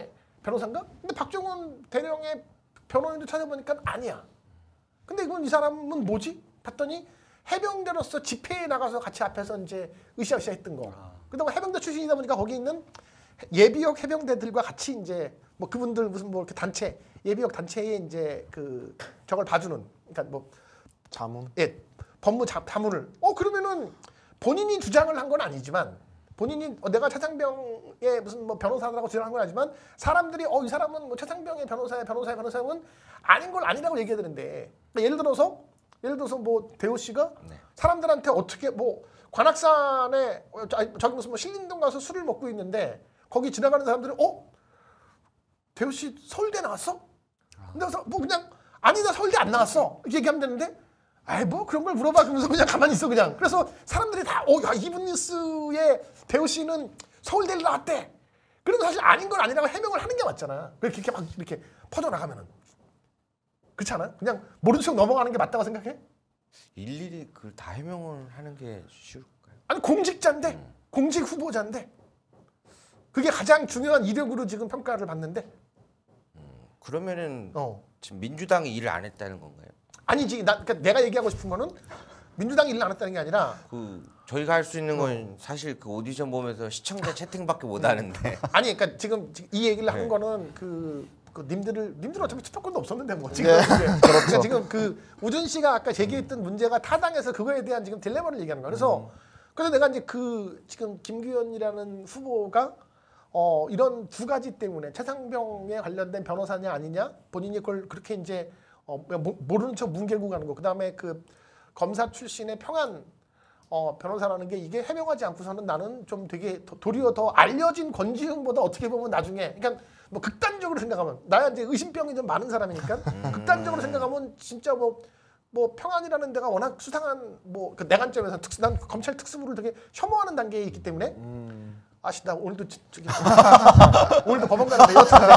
변호사인가? 근데 박정훈 대령의 변호인도 찾아보니까 아니야. 근데 이건 이 사람은 뭐지? 봤더니 해병대로서 집회에 나가서 같이 앞에서 이제 으쌰으쌰 했던 거. 그다음에 해병대 출신이다 보니까 거기 있는 예비역 해병대들과 같이 이제 뭐 그분들 무슨 뭐 이렇게 단체 예비역 단체에 이제 그 저걸 봐주는 그러니까 뭐 자문. 예 법무 자문을 그러면은 본인이 주장을 한 건 아니지만 본인이 내가 최상병의 무슨 뭐 변호사라고 주장한 건 아니지만 사람들이 이 사람은 뭐 최상병의 변호사는 아닌 걸 아니라고 얘기해야 되는데 그러니까 예를 들어서 뭐 대호 씨가 사람들한테 어떻게 뭐 관악산에 저기 무슨 뭐 신림동 가서 술을 먹고 있는데 거기 지나가는 사람들이 대호 씨 서울대 나왔어? 근데 뭐 그냥 아니다 서울대 안 나왔어 이렇게 얘기하면 되는데 아이 뭐 그런 걸 물어봐 그러면서 그냥 가만히 있어 그냥. 그래서 사람들이 다 야, 이분 뉴스에 대호 씨는 서울대를 나왔대. 그래도 사실 아닌 건 아니라고 해명을 하는 게 맞잖아. 그렇게 막 이렇게 퍼져 나가면은 그렇지 않아? 그냥 모른 척 넘어가는 게 맞다고 생각해? 일일이 그걸 다 해명을 하는 게 쉬울까요? 아니 공직자인데 공직 후보자인데 그게 가장 중요한 이력으로 지금 평가를 받는데. 그러면은 지금 민주당이 일을 안 했다는 건가요? 아니지. 그러니까 내가 얘기하고 싶은 거는 민주당이 일을 안 했다는 게 아니라 저희가 할 수 있는 건 사실 그 오디션 보면서 시청자 채팅밖에 못 하는데. 아니 그러니까 지금 이 얘기를 하는 거는 그 님들 어차피 투표권도 없었는데 뭐 지금 그러니까 지금 그 우준 씨가 아까 제기했던 문제가 타당해서 그거에 대한 지금 딜레마를 얘기하는 거야. 그래서 내가 이제 그 지금 김규현이라는 후보가 이런 두 가지 때문에 최상병에 관련된 변호사냐 아니냐 본인이 그걸 그렇게 이제 모르는 척 뭉개고 가는 거. 그다음에 그 검사 출신의 평안 변호사라는 게 이게 해명하지 않고서는 나는 좀 되게 도리어 더 알려진 권지웅보다 어떻게 보면 나중에 그러니까 뭐 극단적으로 생각하면 나야 이제 의심병이 좀 많은 사람이니까 극단적으로 생각하면 진짜 뭐 평안이라는 데가 워낙 수상한 뭐 그 내 관점에서 난 검찰 특수부를 되게 혐오하는 단계에 있기 때문에 나 오늘도 오늘도 법원 가는데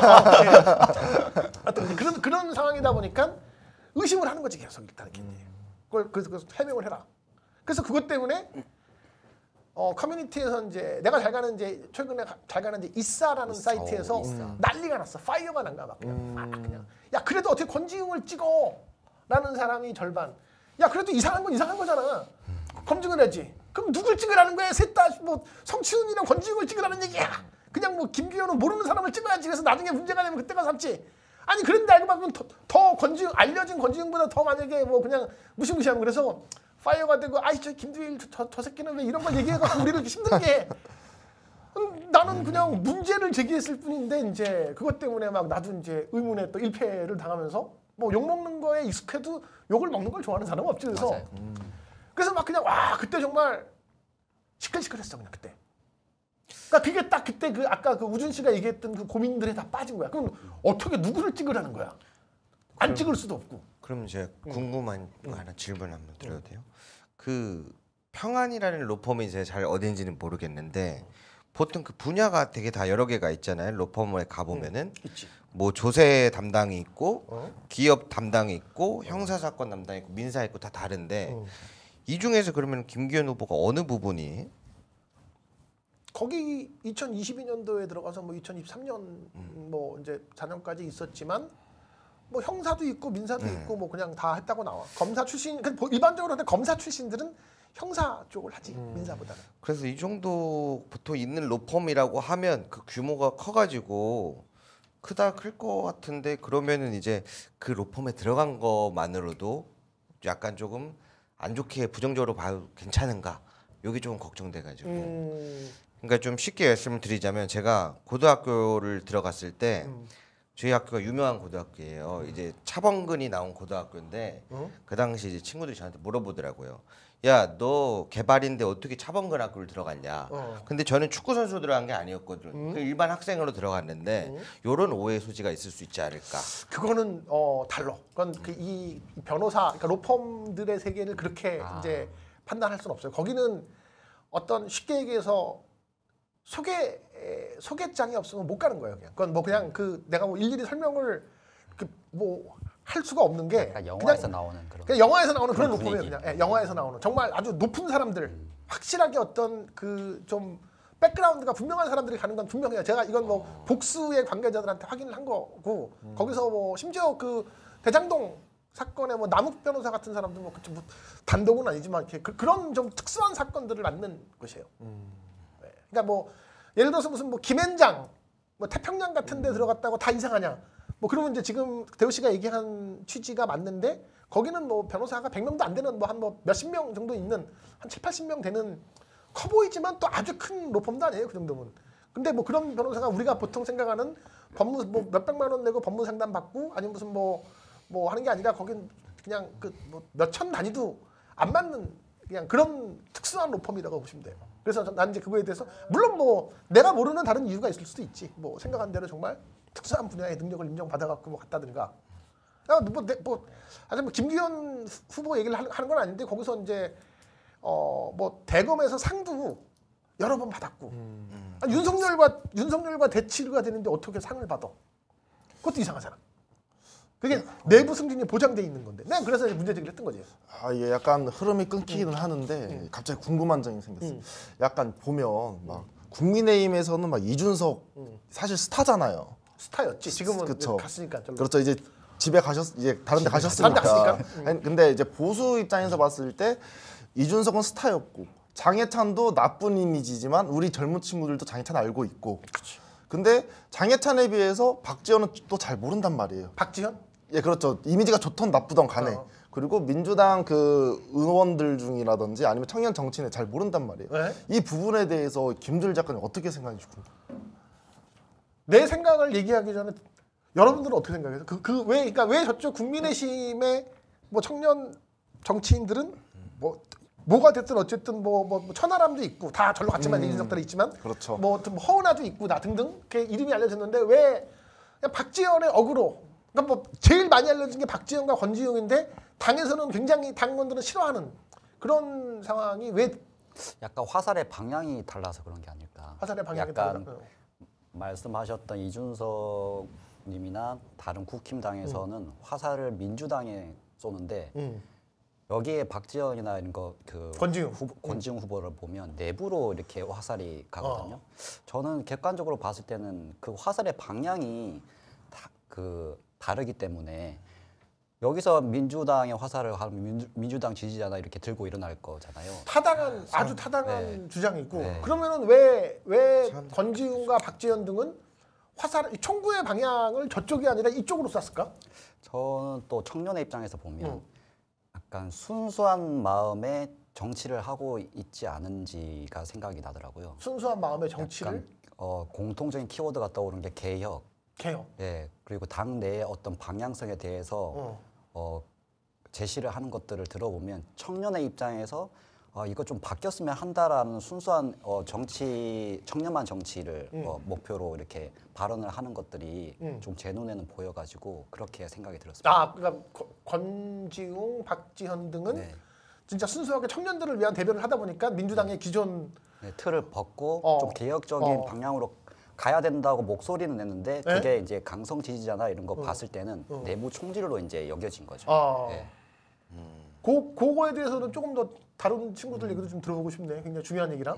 하여튼 그런 상황이다 보니까 의심을 하는 거지 계속 일단 그걸 그래서 해명을 해라. 그래서 그것 때문에 커뮤니티에서 이제 내가 잘 가는 이제 최근에 잘 가는 이제 이사라는 사이트에서 난리가 났어. 파이어가 난가 막 그냥 야 그래도 어떻게 권지웅을 찍어라는 사람이 절반. 야 그래도 이상한 건 이상한 거잖아. 검증을 해야지. 그럼 누굴 찍으라는 거야? 셋 다 뭐 성치훈이랑 권지웅을 찍으라는 얘기야. 그냥 뭐 김규현은 모르는 사람을 찍어야지. 그래서 나중에 문제가 되면 그때가 삼지. 아니 그런데 알고 보면 더 권지웅 알려진 권지웅보다 더 만약에 뭐 그냥 무시무시하면 그래서 파이어가 되고 아이 저 김두일 저 새끼는 왜 이런 걸 얘기해가지고 우리를 힘들게 나는 그냥 문제를 제기했을 뿐인데 이제 그것 때문에 막 나도 이제 의문에 또 1패를 당하면서 뭐 욕 먹는 거에 익숙해도 욕을 먹는 걸 좋아하는 사람은 없지. 그래서 그래서 막 그냥 와 그때 정말 시끌시끌했어 그냥 그때. 그러니까 그게 딱 그때 그 아까 그 우준 씨가 얘기했던 그 고민들에 다 빠진 거야. 그럼 어떻게 누구를 찍으라는 거야? 안 찍을 수도 없고. 그럼 제가 궁금한 거 하나 질문 한번 드려도 돼요? 그 평안이라는 로펌이 이제 잘 어딘지는 모르겠는데 보통 그 분야가 되게 다 여러 개가 있잖아요. 로펌에 가보면은 뭐 조세 담당이 있고 기업 담당이 있고 형사사건 담당이 있고 민사 있고 다 다른데 이 중에서 그러면 김규현 후보가 어느 부분이? 거기 2022년도에 들어가서 뭐 2023년 뭐 이제 4년까지 있었지만 뭐 형사도 있고 민사도 있고 뭐 그냥 다 했다고 나와. 검사 출신 일반적으로 근데 검사 출신들은 형사 쪽을 하지 민사보다는. 그래서 이 정도 보통 있는 로펌이라고 하면 그 규모가 커가지고 클 것 같은데 그러면은 이제 그 로펌에 들어간 것만으로도 약간 조금 안 좋게 부정적으로 봐도 괜찮은가? 여기 좀 걱정돼가지고. 그러니까 좀 쉽게 말씀을 드리자면 제가 고등학교를 들어갔을 때 저희 학교가 유명한 고등학교예요. 이제 차범근이 나온 고등학교인데 그 당시 이제 친구들이 저한테 물어보더라고요. 야, 너 개발인데 어떻게 차범근 학교를 들어갔냐? 근데 저는 축구 선수 들어간 게 아니었거든. 일반 학생으로 들어갔는데 이런 오해 소지가 있을 수 있지 않을까? 그거는 달라. 그건 이 변호사, 그러니까 로펌들의 세계를 그렇게 이제 판단할 수는 없어요. 거기는 어떤 쉽게 얘기해서 소개장이 없으면 못 가는 거예요. 그냥. 그건 뭐 그냥 그 내가 뭐 일일이 설명을 뭐 할 수가 없는 게 그러니까 영화에서 나오는 그냥 영화에서 나오는 그런 로펌이에요. 그냥 영화에서 나오는 정말 아주 높은 사람들 확실하게 어떤 그 좀 백그라운드가 분명한 사람들이 가는 건 분명해요. 제가 이건 뭐 복수의 관계자들한테 확인을 한 거고 거기서 뭐 심지어 그 대장동 사건에 뭐 남욱 변호사 같은 사람들 뭐 단독은 아니지만 이렇게 그런 좀 특수한 사건들을 맡는 곳이에요. 네. 그러니까 뭐 예를 들어서 무슨 뭐 김앤장, 뭐 태평양 같은데 들어갔다고 다 이상하냐? 뭐 그러면 이제 지금 대우 씨가 얘기한 취지가 맞는데 거기는 뭐 변호사가 100명도 안 되는 뭐 한 뭐 몇십 명 정도 있는 한 7, 80명 되는 커 보이지만 또 아주 큰 로펌도 아니에요. 그 정도면. 근데 뭐 그런 변호사가 우리가 보통 생각하는 법무 뭐 몇백만 원 내고 법무 상담 받고 아니면 무슨 뭐 하는 게 아니라 거긴 그냥 그 뭐 몇천 단위도 안 맞는 그냥 그런 특수한 로펌이라고 보시면 돼요. 그래서 난 이제 그거에 대해서 물론 뭐 내가 모르는 다른 이유가 있을 수도 있지. 뭐 생각한 대로 정말 특수한 분야의 능력을 인정받아갖고 뭐 갔다든가. 아주 뭐 김기현 후보 얘기를 하는 건 아닌데 거기서 이제 뭐 대검에서 상도 여러 번 받았고 윤석열과 대치가 되는데 어떻게 상을 받아? 그것도 이상하잖아. 그게 내부 승진이 보장돼 있는 건데. 난 그래서 문제 제기를 했던 거지. 아, 이게 약간 흐름이 끊기는 하는데 갑자기 궁금한 점이 생겼어요. 약간 보면 막 국민의힘에서는 막 이준석 사실 스타잖아요. 스타였지. 지금은 그쵸. 갔으니까. 절로. 그렇죠. 이제 집에 이제 다른 데 가셨으니까. 아니, 근데 이제 보수 입장에서 봤을 때 이준석은 스타였고 장해찬도 나쁜 이미지지만 우리 젊은 친구들도 장해찬 알고 있고. 근데 장해찬에 비해서 박지원은 또 잘 모른단 말이에요. 박지원? 예, 그렇죠. 이미지가 좋던 나쁘던 간에. 그리고 민주당 그 의원들 중이라든지 아니면 청년 정치인을 잘 모른단 말이에요. 네? 이 부분에 대해서 김두일 작가님 어떻게 생각하는지 궁금해요. 내 생각을 얘기하기 전에 여러분들은 어떻게 생각해요? 그러니까 왜 저쪽 국민의힘의 뭐 청년 정치인들은 뭐가 됐든 어쨌든 뭐 천하람도 있고 다 절로 갔지만 이준석들이 있지만 그렇죠. 뭐 허은아도 있고 나 등등 이렇게 이름이 알려졌는데 왜 그냥 박지원의 어그로 그러니까 뭐 제일 많이 알려진 게 박지원과 권지웅인데 당에서는 굉장히 당원들은 싫어하는 그런 상황이 왜 약간 화살의 방향이 달라서 그런 게 아닐까. 화살의 방향이 약간 달라? 말씀하셨던 이준석 님이나 다른 국힘당에서는 화살을 민주당에 쏘는데 여기에 박지원이나 이런 거 그 권지웅 후보를 보면 내부로 이렇게 화살이 가거든요. 저는 객관적으로 봤을 때는 그 화살의 방향이 다르기 때문에 여기서 민주당의 화살을 하면 민주당 지지자나 이렇게 들고 일어날 거잖아요. 아주 타당한 주장이고 네. 그러면은 왜 권지웅과 박지원 등은 총구의 방향을 저쪽이 아니라 이쪽으로 쐈을까? 저는 또 청년의 입장에서 보면 약간 순수한 마음에 정치를 하고 있지 않은지가 생각이 나더라고요. 순수한 마음의 정치를? 공통적인 키워드가 떠오르는 게 개혁. 예, 그리고 당 내의 어떤 방향성에 대해서 제시를 하는 것들을 들어보면 청년의 입장에서 이거 좀 바뀌었으면 한다라는 순수한 청년만 정치를 목표로 이렇게 발언을 하는 것들이 좀 제 눈에는 보여가지고 그렇게 생각이 들었습니다. 그러니까 권지웅, 박지현 등은 진짜 순수하게 청년들을 위한 대변을 하다 보니까 민주당의 기존 틀을 벗고 좀 개혁적인 방향으로 가야 된다고 목소리는 냈는데 그게 이제 강성 지지자나 이런 거 봤을 때는 내부 총질로 이제 여겨진 거죠. 그거에 대해서는 조금 더 다른 친구들 얘기도 좀 들어보고 싶네. 굉장히 중요한 얘기라.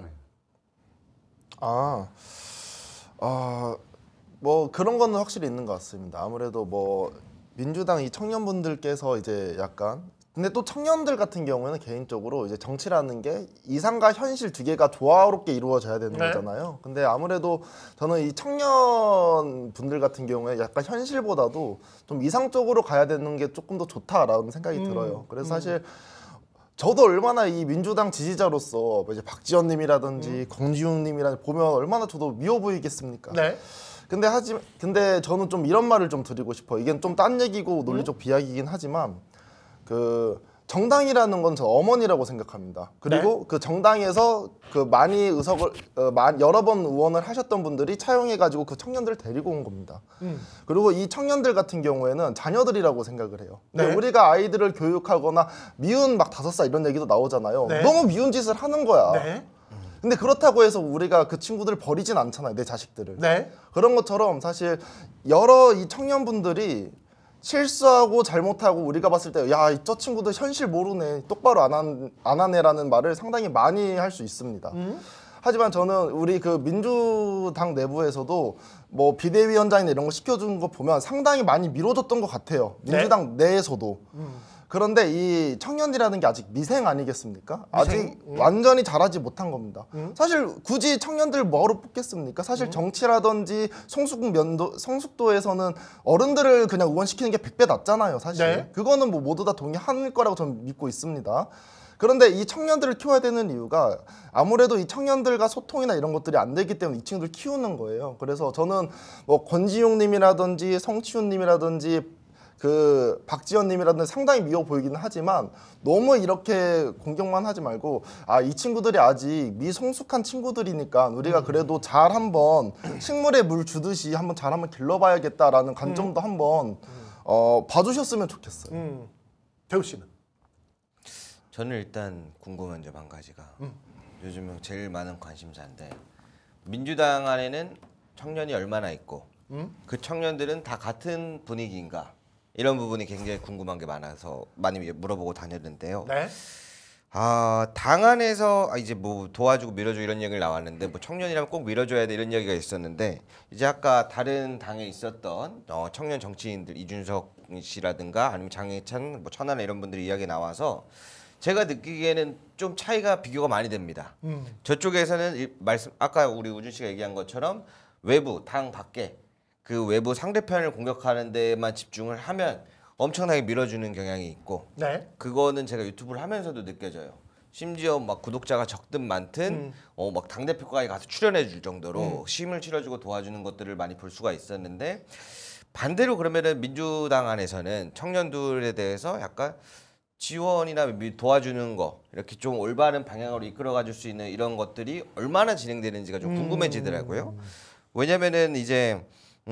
뭐 그런 거는 확실히 있는 것 같습니다. 아무래도 뭐 민주당 이 청년분들께서 이제 약간 근데 또 청년들 같은 경우에는 개인적으로 이제 정치라는 게 이상과 현실 두 개가 조화롭게 이루어져야 되는 거잖아요. 근데 아무래도 저는 이 청년 분들 같은 경우에 약간 현실보다도 좀 이상적으로 가야 되는 게 조금 더 좋다라는 생각이 들어요. 그래서 사실 저도 얼마나 이 민주당 지지자로서 이제 박지원님이라든지 권지웅님이라든지 보면 얼마나 저도 미워 보이겠습니까? 네. 근데 저는 좀 이런 말을 좀 드리고 싶어요. 이게 좀 딴 얘기고 논리적 비약이긴 하지만 그 정당이라는 건 저 어머니라고 생각합니다. 그리고 그 정당에서 그 많이 의석을 여러 번 의원을 하셨던 분들이 차용해가지고 그 청년들을 데리고 온 겁니다. 그리고 이 청년들 같은 경우에는 자녀들이라고 생각을 해요. 근데 우리가 아이들을 교육하거나 미운 막 5살 이런 얘기도 나오잖아요. 너무 미운 짓을 하는 거야. 근데 그렇다고 해서 우리가 그 친구들을 버리진 않잖아요. 내 자식들을. 그런 것처럼 사실 여러 이 청년분들이 실수하고 잘못하고 우리가 봤을 때 야, 저 친구들 현실 모르네, 똑바로 안 하네라는 말을 상당히 많이 할 수 있습니다. 하지만 저는 우리 그 민주당 내부에서도 뭐 비대위원장이나 이런 거 시켜준 거 보면 상당히 많이 미뤄졌던 것 같아요. 민주당 내에서도. 그런데 이 청년이라는 게 아직 미생 아니겠습니까? 아직 완전히 자라지 못한 겁니다. 사실 굳이 청년들 뭐로 뽑겠습니까? 사실 정치라든지 성숙도에서는 어른들을 그냥 의원시키는 게 100배 낫잖아요, 사실. 네. 그거는 뭐 모두 다 동의할 거라고 저는 믿고 있습니다. 그런데 이 청년들을 키워야 되는 이유가 아무래도 이 청년들과 소통이나 이런 것들이 안 되기 때문에 이 친구들 키우는 거예요. 그래서 저는 뭐 권지용님이라든지 성치훈님이라든지 그 박지원님이라든지 상당히 미워 보이기는 하지만 너무 이렇게 공격만 하지 말고 아, 이 친구들이 아직 미성숙한 친구들이니까 우리가 그래도 잘 한번 식물에 물 주듯이 한번 잘 한번 길러봐야겠다라는 관점도 한번 봐주셨으면 좋겠어요. 대우 씨는? 저는 일단 궁금한 점 한 가지가 요즘 제일 많은 관심사인데 민주당 안에는 청년이 얼마나 있고 그 청년들은 다 같은 분위기인가 이런 부분이 굉장히 궁금한 게 많아서 많이 물어보고 다녔는데요. 네. 당 안에서 이제 뭐 도와주고 밀어주고 이런 얘기를 나왔는데 뭐 청년이라면 꼭 밀어줘야 돼 이런 얘기가 있었는데 이제 아까 다른 당에 있었던 청년 정치인들 이준석 씨라든가 아니면 장해찬 뭐 천하나 이런 분들이 이야기 나와서 제가 느끼기에는 좀 차이가 비교가 많이 됩니다. 저쪽에서는 아까 우리 우준 씨가 얘기한 것처럼 외부 당 밖에 그 외부 상대편을 공격하는 데만 집중을 하면 엄청나게 밀어주는 경향이 있고 네. 그거는 제가 유튜브를 하면서도 느껴져요. 심지어 막 구독자가 적든 많든 막 당대표까지 가서 출연해 줄 정도로 힘을 실어주고 도와주는 것들을 많이 볼 수가 있었는데 반대로 그러면은 민주당 안에서는 청년들에 대해서 약간 지원이나 도와주는 거 이렇게 좀 올바른 방향으로 이끌어가 줄 수 있는 이런 것들이 얼마나 진행되는지가 좀 궁금해지더라고요. 왜냐면은 이제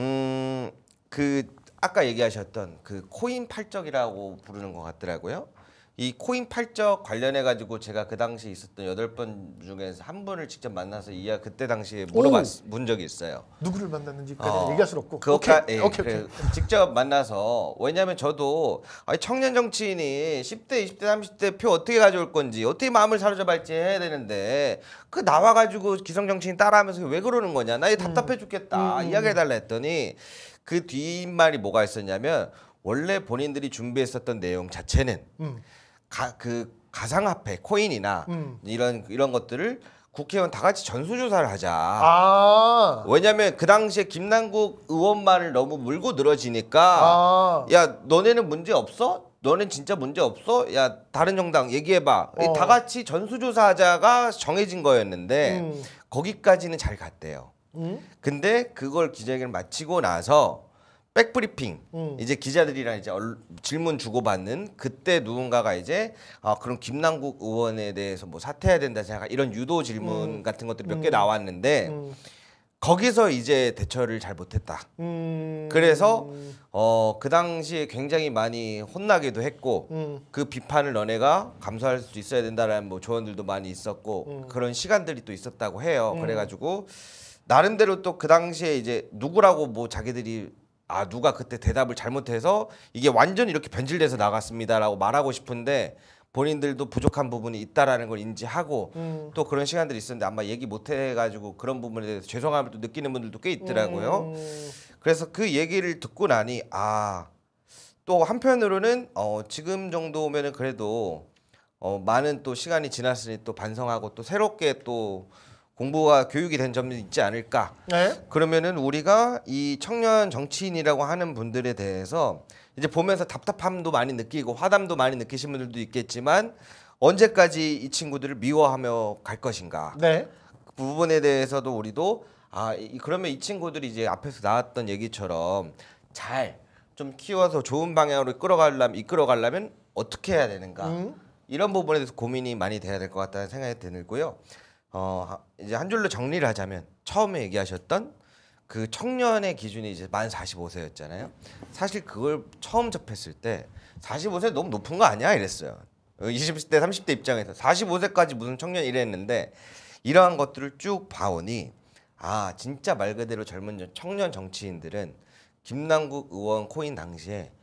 그 아까 얘기하셨던 그 코인 팔적이라고 부르는 것 같더라고요. 이 코인 팔적 관련해 가지고 제가 그 당시에 있었던 8분 중에서 한 분을 직접 만나서 그때 당시에 물어본 적이 있어요. 누구를 만났는지까지 얘기할 수 없고. 오케이. 직접 만나서 왜냐하면 저도 청년 정치인이 10대, 20대, 30대 표 어떻게 가져올 건지 어떻게 마음을 사로잡을지 해야 되는데 그 나와가지고 기성 정치인 따라하면서 왜 그러는 거냐 나 답답해 죽겠다 이야기해달라 했더니 그 뒷말이 뭐가 있었냐면 원래 본인들이 준비했었던 내용 자체는 그 가상화폐 코인이나 이런 것들을 국회의원 다 같이 전수조사를 하자. 왜냐면 그 당시에 김남국 의원만을 너무 물고 늘어지니까 야 너네는 문제 없어? 너는 진짜 문제 없어? 야 다른 정당 얘기해봐. 다 같이 전수조사하자가 정해진 거였는데 거기까지는 잘 갔대요. 근데 그걸 기자회견을 마치고 나서 백브리핑 이제 기자들이랑 이제 질문 주고받는 그때 누군가가 이제 그럼 김남국 의원에 대해서 뭐 사퇴해야 된다 생각 이런 유도 질문 같은 것들이 몇 개 나왔는데 거기서 이제 대처를 잘 못했다. 그래서 그 당시에 굉장히 많이 혼나기도 했고 그 비판을 너네가 감수할 수 있어야 된다라는 뭐 조언들도 많이 있었고 그런 시간들이 또 있었다고 해요. 그래가지고 나름대로 또 그 당시에 이제 누구라고 뭐 자기들이 누가 그때 대답을 잘못해서 이게 완전히 이렇게 변질돼서 나갔습니다라고 말하고 싶은데 본인들도 부족한 부분이 있다라는 걸 인지하고 또 그런 시간들이 있었는데 아마 얘기 못 해가지고 그런 부분에 대해서 죄송함을 또 느끼는 분들도 꽤 있더라고요. 그래서 그 얘기를 듣고 나니 또 한편으로는 지금 정도면은 그래도 많은 또 시간이 지났으니 또 반성하고 또 새롭게 또 공부와 교육이 된 점이 있지 않을까. 네. 그러면은 우리가 이 청년 정치인이라고 하는 분들에 대해서 이제 보면서 답답함도 많이 느끼고 화담도 많이 느끼신 분들도 있겠지만 언제까지 이 친구들을 미워하며 갈 것인가. 네. 그 부분에 대해서도 우리도 그러면 이 친구들이 이제 앞에서 나왔던 얘기처럼 잘 좀 키워서 좋은 방향으로 이끌어가려면 어떻게 해야 되는가. 이런 부분에 대해서 고민이 많이 돼야 될 것 같다는 생각이 들고요. 이제 한 줄로 정리를 하자면 처음에 얘기하셨던 그 청년의 기준이 이제 만 45세였잖아요. 사실 그걸 처음 접했을 때 45세 너무 높은 거 아니야 이랬어요. 20대 30대 입장에서 45세까지 무슨 청년 이랬는데 이러한 것들을 쭉 봐오니 진짜 말 그대로 젊은 청년 정치인들은 김남국 의원 코인 당시에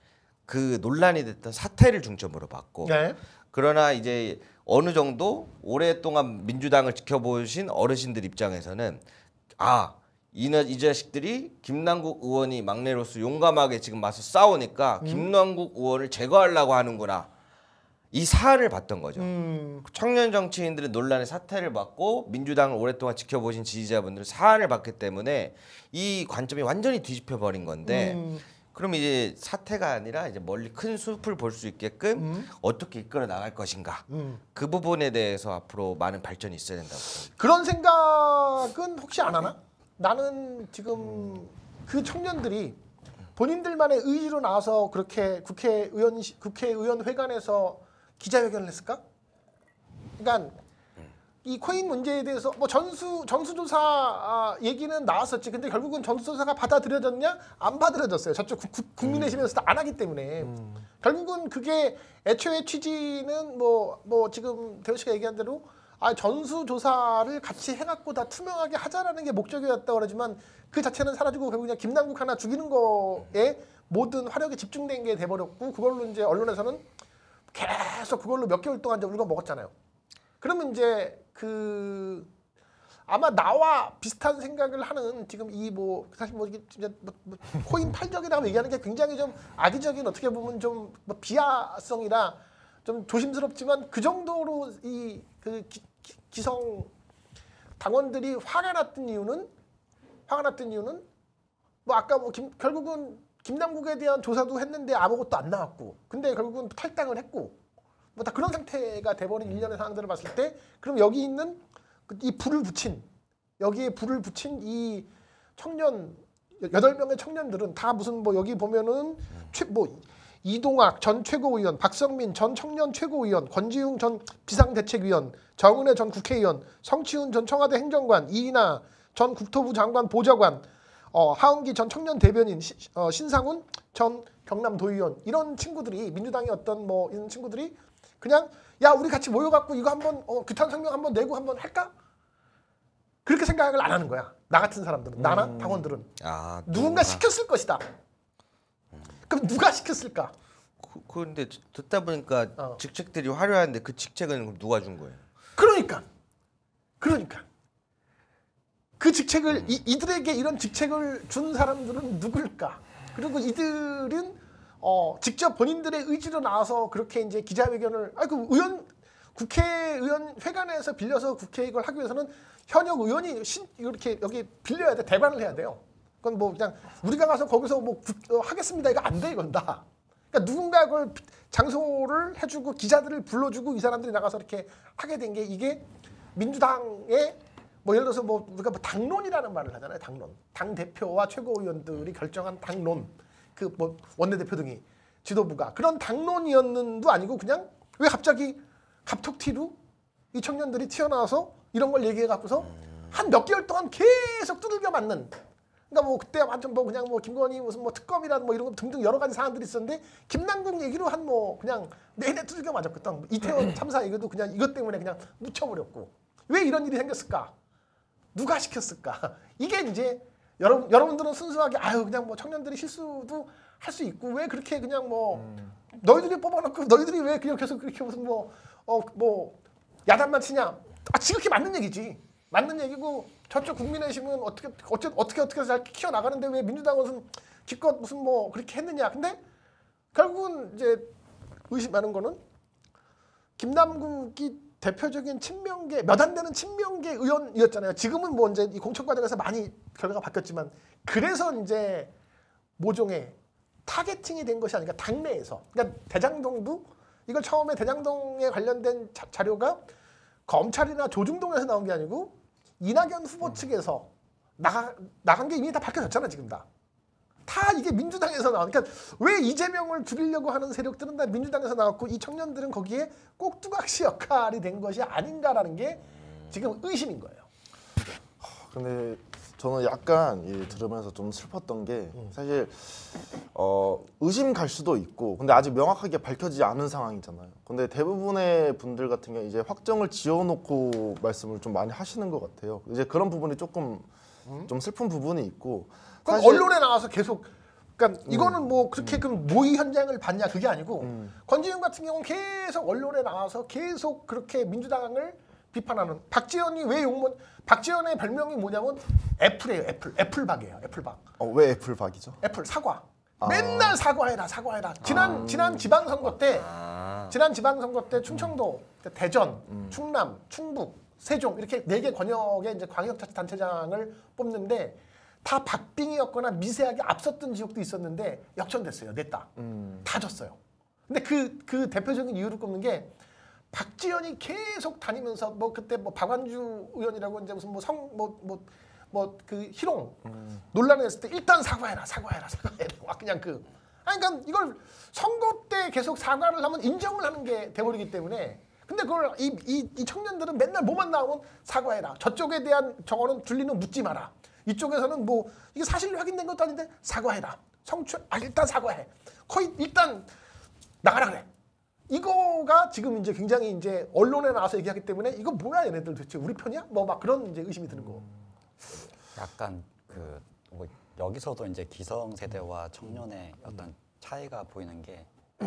그 논란이 됐던 사태를 중점으로 봤고 네. 그러나 이제 어느 정도 오랫동안 민주당을 지켜보신 어르신들 입장에서는 이 자식들이 김남국 의원이 막내로서 용감하게 지금 맞서 싸우니까 김남국 의원을 제거하려고 하는구나. 이 사안을 봤던 거죠. 청년 정치인들은 논란의 사태를 봤고 민주당을 오랫동안 지켜보신 지지자분들은 사안을 봤기 때문에 이 관점이 완전히 뒤집혀 버린 건데 그럼 이제 사태가 아니라 이제 멀리 큰 숲을 볼 수 있게끔 어떻게 이끌어 나갈 것인가 그 부분에 대해서 앞으로 많은 발전이 있어야 된다고 봅니다. 그런 생각은 혹시 안 하나? 나는 지금 그 청년들이 본인들만의 의지로 나와서 그렇게 국회의원 회관에서 기자회견을 했을까? 그러니까 이 코인 문제에 대해서 뭐 전수조사 얘기는 나왔었지. 근데 결국은 전수조사가 받아들여졌냐? 안 받아들여졌어요. 저쪽 국민의힘에서도 안 하기 때문에 결국은 그게 애초에 취지는 뭐 지금 대호 씨가 얘기한 대로 전수조사를 같이 해갖고 다 투명하게 하자라는 게 목적이었다고 그러지만 그 자체는 사라지고 결국 그냥 김남국 하나 죽이는 거에 모든 화력이 집중된 게 돼버렸고 그걸로 이제 언론에서는 계속 그걸로 몇 개월 동안 이제 울고 먹었잖아요. 그러면 이제 아마 나와 비슷한 생각을 하는 지금 이 사실 이제 코인 팔적이라고 얘기하는 게 굉장히 좀 악의적인 어떻게 보면 좀 비하성이라 좀 조심스럽지만 그 정도로 기성 당원들이 화가 났던 이유는 아까 결국은 김남국에 대한 조사도 했는데 아무것도 안 나왔고 근데 결국은 탈당을 했고 다 그런 상태가 돼버린 일련의 상황들을 봤을 때 그럼 여기 있는 여기에 불을 붙인 이 청년 8명의 청년들은 다 무슨 여기 보면은 이동학 전 최고위원, 박성민 전 청년 최고위원, 권지웅 전 비상대책위원, 정은혜 전 국회의원, 성치훈 전 청와대 행정관, 이인하 전 국토부 장관 보좌관, 하은기 전 청년 대변인, 신상훈 전 경남도의원 이런 친구들이 민주당의 이런 친구들이 그냥 야 우리 같이 모여갖고 이거 한번 규탄 성명 한번 내고 한번 할까? 그렇게 생각을 안 하는 거야. 나 같은 사람들은 나나 당원들은 누군가 시켰을 것이다. 그럼 누가 시켰을까? 그런데 듣다 보니까 직책들이 화려한데 그 직책은 누가 준 거예요? 그러니까 그 직책을 이들에게 이런 직책을 준 사람들은 누굴까? 그리고 이들은 직접 본인들의 의지로 나와서 그렇게 이제 기자회견을 국회의원 회관에서 빌려서 국회 이걸 하기 위해서는 현역 의원이 이렇게 여기 빌려야 돼. 대관을 해야 돼요. 그건 그냥 우리가 가서 거기서 하겠습니다. 이거 안 돼 이건 다. 그러니까 누군가 그걸 장소를 해주고 기자들을 불러주고 이 사람들이 나가서 이렇게 하게 된 게 이게 민주당의 예를 들어서 우리가 당론이라는 말을 하잖아요. 당 대표와 최고위원들이 결정한 당론, 원내대표 등이 지도부가 그런 당론이었는도 아니고 그냥 왜 갑자기 갑툭튀로 이 청년들이 튀어나와서 이런 걸 얘기해 갖고서 한 몇 개월 동안 계속 두들겨 맞는. 그러니까 그때 완전 그냥 김건희 무슨 특검이란 이런 거 등등 여러 가지 사안들이 있었는데 김남국 얘기로 그냥 내내 두들겨 맞았거든. 이태원 참사 얘기도 그냥 이것 때문에 그냥 묻혀버렸고 왜 이런 일이 생겼을까? 누가 시켰을까? 이게 이제 여러분들은 순수하게 그냥 청년들이 실수도 할 수 있고 왜 그렇게 그냥 너희들이 뽑아놓고 너희들이 왜 그냥 계속 그렇게 무슨 야단만 치냐? 지극히 맞는 얘기지. 맞는 얘기고 저쪽 국민의힘은 어떻게 해서 잘 키워 나가는데 왜 민주당은 기껏 무슨 그렇게 했느냐? 근데 결국은 이제 의심하는 거는 김남국이 대표적인 친명계 몇 안 되는 친명계 의원이었잖아요. 지금은 이제 이 공천 과정에서 많이 결과가 바뀌었지만 그래서 이제 모종의 타겟팅이 된 것이 아닌가 당내에서. 그러니까 대장동도 이걸 처음에 대장동에 관련된 자료가 검찰이나 조중동에서 나온 게 아니고 이낙연 후보 측에서 나간 게 이미 다 밝혀졌잖아 지금 다 이게 민주당에서 나온. 그러니까 왜 이재명을 죽이려고 하는 세력들은 다 민주당에서 나왔고 이 청년들은 거기에 꼭두각시 역할이 된 것이 아닌가라는 게 지금 의심인 거예요. 근데 저는 약간 들으면서 좀 슬펐던 게 사실 의심 갈 수도 있고 근데 아직 명확하게 밝혀지지 않은 상황이잖아요. 근데 대부분의 분들 같은 경우 이제 확정을 지어놓고 말씀을 좀 많이 하시는 것 같아요. 이제 그런 부분이 조금 좀 슬픈 부분이 있고 그럼 언론에 나와서 계속 그러니까 이거는 뭐 그렇게 그 모의 현장을 봤냐 그게 아니고 권지윤 같은 경우는 계속 언론에 나와서 계속 그렇게 민주당을 비판하는 박지원이 왜 박지원의 별명이 뭐냐면 애플이에요. 애플박이에요. 애플박. 왜 애플박이죠? 애플 사과. 맨날 사과해라. 지난 지방선거 때 충청도, 대전, 충남, 충북, 세종 이렇게 4개 권역의 이제 광역자치단체장을 뽑는데 다 박빙이었거나 미세하게 앞섰던 지역도 있었는데 역전됐어요. 냈다. 다 졌어요. 근데 그 대표적인 이유를 꼽는 게 박지원이 계속 다니면서 뭐 그때 뭐 박완주 의원이라고 이제 무슨 그 희롱 논란을 했을 때 일단 사과해라. 와 그냥 그러니까 이걸 선거 때 계속 사과를 하면 인정을 하는 게 돼버리기 때문에 근데 그걸 이 청년들은 맨날 뭐만 나오면 사과해라. 저쪽에 대한 저거는 둘리는 묻지 마라. 이쪽에서는 뭐 이게 사실로 확인된 것도 아닌데 사과해라. 일단 사과해. 거의 일단 나가라 그래. 이거가 지금 이제 굉장히 이제 언론에 나와서 얘기하기 때문에 이거 뭐야 얘네들 도대체 우리 편이야? 뭐 막 그런 이제 의심이 드는 거. 약간 뭐 여기서도 이제 기성 세대와 청년의 어떤 차이가 보이는 게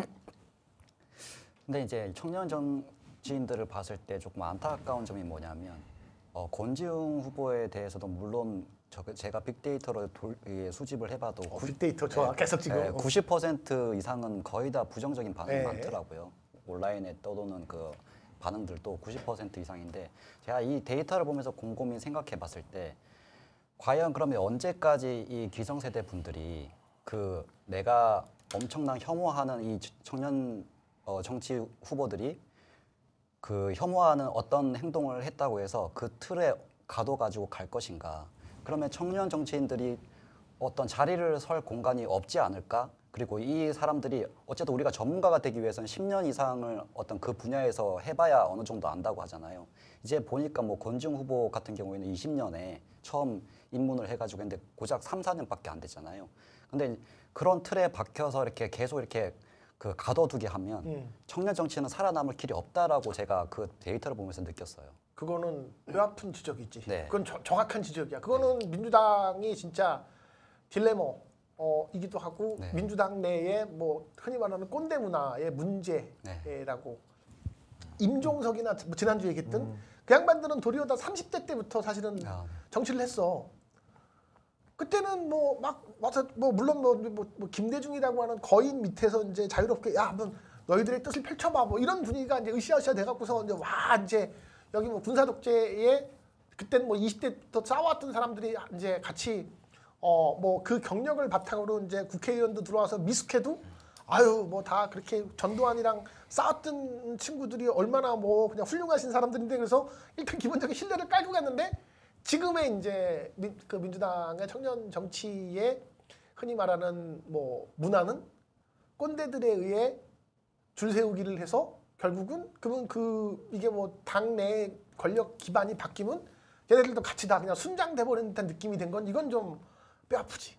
근데 이제 청년 정치인들을 봤을 때 조금 안타까운 점이 뭐냐면 권지웅 후보에 대해서도 물론 제가 빅데이터로 수집을 해봐도 빅데이터 좋아 계속 지금 90% 이상은 거의 다 부정적인 반응이 많더라고요. 온라인에 떠도는 그 반응들도 90% 이상인데 제가 이 데이터를 보면서 곰곰이 생각해봤을 때 과연 그러면 언제까지 이 기성세대 분들이 내가 엄청난 혐오하는 이 청년 정치 후보들이 혐오하는 어떤 행동을 했다고 해서 그 틀에 가둬가지고 갈 것인가? 그러면 청년 정치인들이 어떤 자리를 설 공간이 없지 않을까? 그리고 이 사람들이 어쨌든 우리가 전문가가 되기 위해서는 10년 이상을 어떤 그 분야에서 해봐야 어느 정도 안다고 하잖아요. 이제 보니까 뭐 권지웅 후보 같은 경우에는 20년에 처음 입문을 해가지고 근데 고작 3, 4년밖에 안 됐잖아요. 근데 그런 틀에 박혀서 이렇게 계속 이렇게 가둬두게 하면 청년 정치는 살아남을 길이 없다라고 제가 그 데이터를 보면서 느꼈어요. 그거는 뼈아픈 지적이지. 네. 그건 정확한 지적이야. 그거는 민주당이 진짜 딜레마이기도 하고 네. 민주당 내에 뭐 흔히 말하는 꼰대 문화의 문제라고 임종석이나 지난주에 얘기했던 그 양반들은 도리어 다 30대 때부터 사실은 정치를 했어. 그때는 뭐 막 와서 뭐 물론 뭐 김대중이라고 하는 거인 밑에서 이제 자유롭게 야 한번 너희들의 뜻을 펼쳐봐 뭐 이런 분위기가 이제 으쌰으쌰 돼갖고서 이제 와 이제 여기 뭐 군사 독재에 그때는 뭐 20대부터 싸웠던 사람들이 이제 같이 뭐 그 경력을 바탕으로 이제 국회의원도 들어와서 미숙해도 아유 뭐 다 그렇게 전두환이랑 싸웠던 친구들이 얼마나 뭐 그냥 훌륭하신 사람들인데 그래서 일단 기본적인 신뢰를 깔고 갔는데 지금의 이제 그 민주당의 청년 정치의 흔히 말하는 뭐 문화는 꼰대들에 의해 줄 세우기를 해서 결국은 그러면 이게 뭐 당내 권력 기반이 바뀌면 얘네들도 같이 다 그냥 순장돼 버리는 듯한 느낌이 된 건 이건 좀 뼈아프지.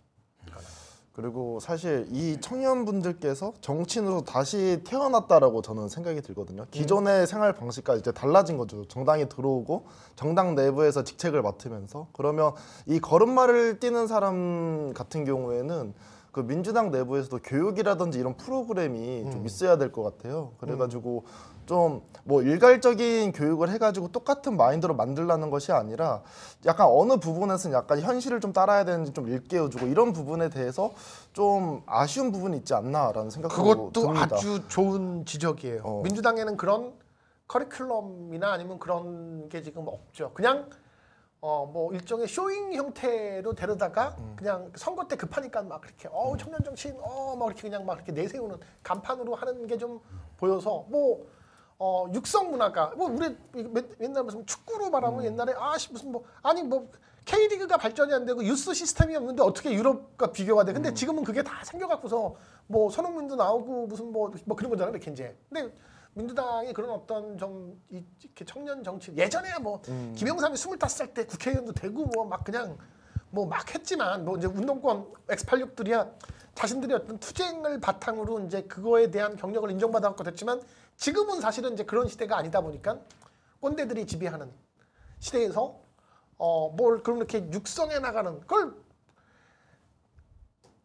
그리고 사실 이 청년분들께서 정치인으로 다시 태어났다라고 저는 생각이 들거든요. 기존의 생활 방식과 이제 달라진 거죠. 정당이 들어오고 정당 내부에서 직책을 맡으면서 그러면 이 걸음마를 뛰는 사람 같은 경우에는 그 민주당 내부에서도 교육이라든지 이런 프로그램이 좀 있어야 될 것 같아요. 그래가지고 좀 뭐 일괄적인 교육을 해가지고 똑같은 마인드로 만들라는 것이 아니라 약간 어느 부분에서는 약간 현실을 좀 따라야 되는지 좀 일깨워주고 이런 부분에 대해서 좀 아쉬운 부분이 있지 않나라는 생각도 그것도 듭니다. 아주 좋은 지적이에요. 민주당에는 그런 커리큘럼이나 아니면 그런 게 지금 없죠. 그냥 뭐 일종의 쇼잉 형태로 데려다가 그냥 선거 때 급하니까 막 그렇게 청년 정치인 막 이렇게 그냥 막 이렇게 내세우는 간판으로 하는 게 좀 보여서 뭐 육성 문화가 뭐 우리 옛날 무슨 축구로 말하면 옛날에 무슨 뭐 아니 뭐 K리그가 발전이 안 되고 유스 시스템이 없는데 어떻게 유럽과 비교가 돼? 근데 지금은 그게 다 생겨갖고서 뭐 손흥민도 나오고 무슨 뭐 그런 거잖아요, 이렇게 이제. 근데 민주당이 그런 어떤 좀 이렇게 청년 정치 예전에야 뭐 김영삼이 25살 때 국회의원도 되고 뭐 막 그냥 뭐 막 했지만 뭐 이제 운동권 X86들이야 자신들이 어떤 투쟁을 바탕으로 이제 그거에 대한 경력을 인정받아갖고 됐지만 지금은 사실은 이제 그런 시대가 아니다 보니까 꼰대들이 지배하는 시대에서 뭘 그럼 이렇게 육성해 나가는 걸 과거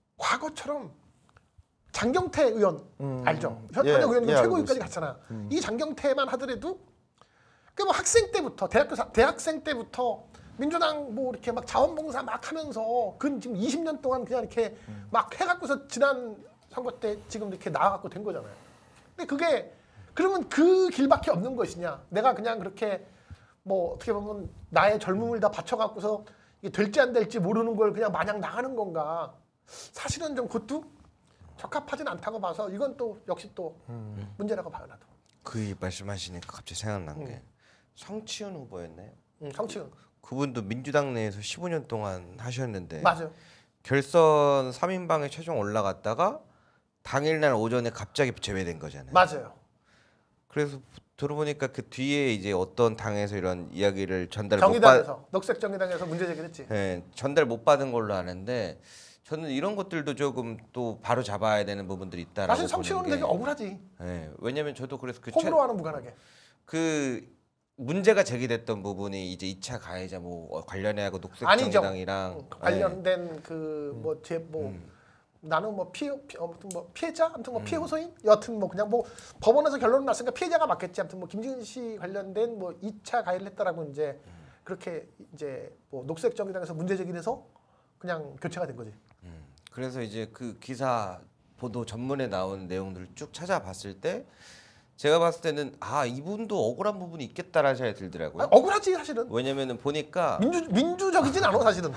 그것처럼 장경태 의원 알죠? 예, 현역 의원님 예, 알고 최고위까지 있습니다. 갔잖아. 이 장경태만 하더라도 그 뭐 학생 때부터 대학생 때부터 민주당 뭐 이렇게 막 자원봉사 막 하면서 그 지금 20년 동안 그냥 이렇게 막 해갖고서 지난 선거 때 지금 이렇게 나와갖고 된 거잖아요. 근데 그게 그러면 그 길밖에 없는 것이냐? 내가 그냥 그렇게 뭐 어떻게 보면 나의 젊음을 다 바쳐갖고서 이게 될지 안 될지 모르는 걸 그냥 마냥 나가는 건가? 사실은 좀 그것도 적합하진 않다고 봐서 이건 또 역시 또 문제라고 봐요 나도. 그 말씀하시니까 갑자기 생각난 게 성치훈 후보였나요? 성치훈. 그분도 민주당 내에서 15년 동안 하셨는데 맞아요. 결선 3인방에 최종 올라갔다가 당일날 오전에 갑자기 제외된 거잖아요. 맞아요. 그래서 들어보니까 그 뒤에 이제 어떤 당에서 이런 이야기를 전달 못 정의당에서 녹색 정의당에서 문제 제기했지. 예, 전달 못 받은 걸로 아는데 저는 이런 것들도 조금 또 바로 잡아야 되는 부분들이 있다라고 사실 성치훈은 보는 게, 되게 억울하지. 예, 왜냐면 저도 그래서 호불호와는 무관하게. 그 문제가 제기됐던 부분이 이제 2차 가해자 뭐 관련해하고 녹색 아니죠. 정의당이랑 관련된 그 뭐 제 뭐 나는 뭐 아무튼 뭐 피해자 아무튼 뭐 피해 호소인 여하튼 뭐 그냥 뭐 법원에서 결론 났으니까 피해자가 맞겠지. 아무튼 뭐 김지은 씨 관련된 뭐 2차 가해를 했다라고 이제 그렇게 이제 뭐 녹색 정의당에서 문제 제기를 해서 그냥 교체가 된 거지. 그래서 이제 그 기사 보도 전문에 나온 내용들을 쭉 찾아봤을 때 제가 봤을 때는 아 이분도 억울한 부분이 있겠다라는 생각이 들더라고요. 아니, 억울하지 사실은. 왜냐면은 보니까 민주적이진 않아 사실은.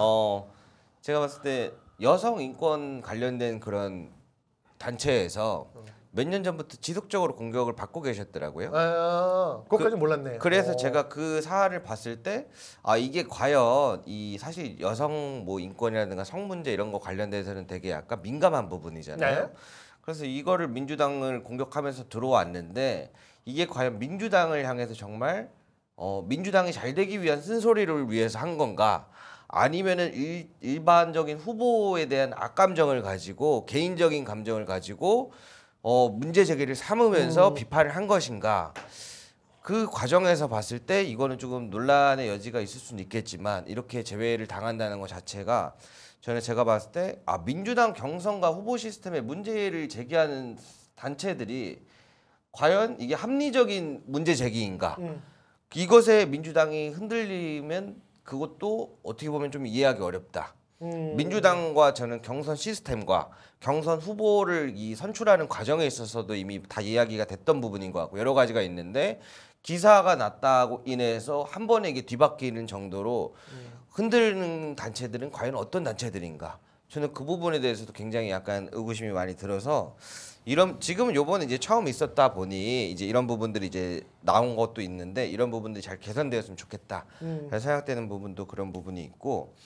제가 봤을 때 여성 인권 관련된 그런 단체에서 몇 년 전부터 지속적으로 공격을 받고 계셨더라고요. 그것까지 몰랐네. 그래서 제가 그 사안을 봤을 때 아 이게 과연 이 사실 여성 뭐 인권이라든가 성 문제 이런 거 관련돼서는 되게 약간 민감한 부분이잖아요. 네. 그래서 이거를 민주당을 공격하면서 들어왔는데 이게 과연 민주당을 향해서 정말 민주당이 잘 되기 위한 쓴소리를 위해서 한 건가? 아니면은 일반적인 후보에 대한 악감정을 가지고 개인적인 감정을 가지고 문제 제기를 삼으면서 비판을 한 것인가? 그 과정에서 봤을 때 이거는 조금 논란의 여지가 있을 수는 있겠지만 이렇게 제외를 당한다는 것 자체가 저는 제가 봤을 때 민주당 경선과 후보 시스템에 문제를 제기하는 단체들이 과연 이게 합리적인 문제 제기인가? 이것에 민주당이 흔들리면 그것도 어떻게 보면 좀 이해하기 어렵다. 민주당과 저는 경선 시스템과 경선 후보를 선출하는 과정에 있어서도 이미 다 이야기가 됐던 부분인 것 같고 여러 가지가 있는데 기사가 났다고 인해서 한 번에 이게 뒤바뀌는 정도로 흔드는 단체들은 과연 어떤 단체들인가? 저는 그 부분에 대해서도 굉장히 약간 의구심이 많이 들어서 지금은 요번에 이제 처음 있었다 보니 이제 이런 부분들이 이제 나온 것도 있는데 이런 부분들이 잘 개선되었으면 좋겠다. 그래서 생각되는 부분도 그런 부분이 있고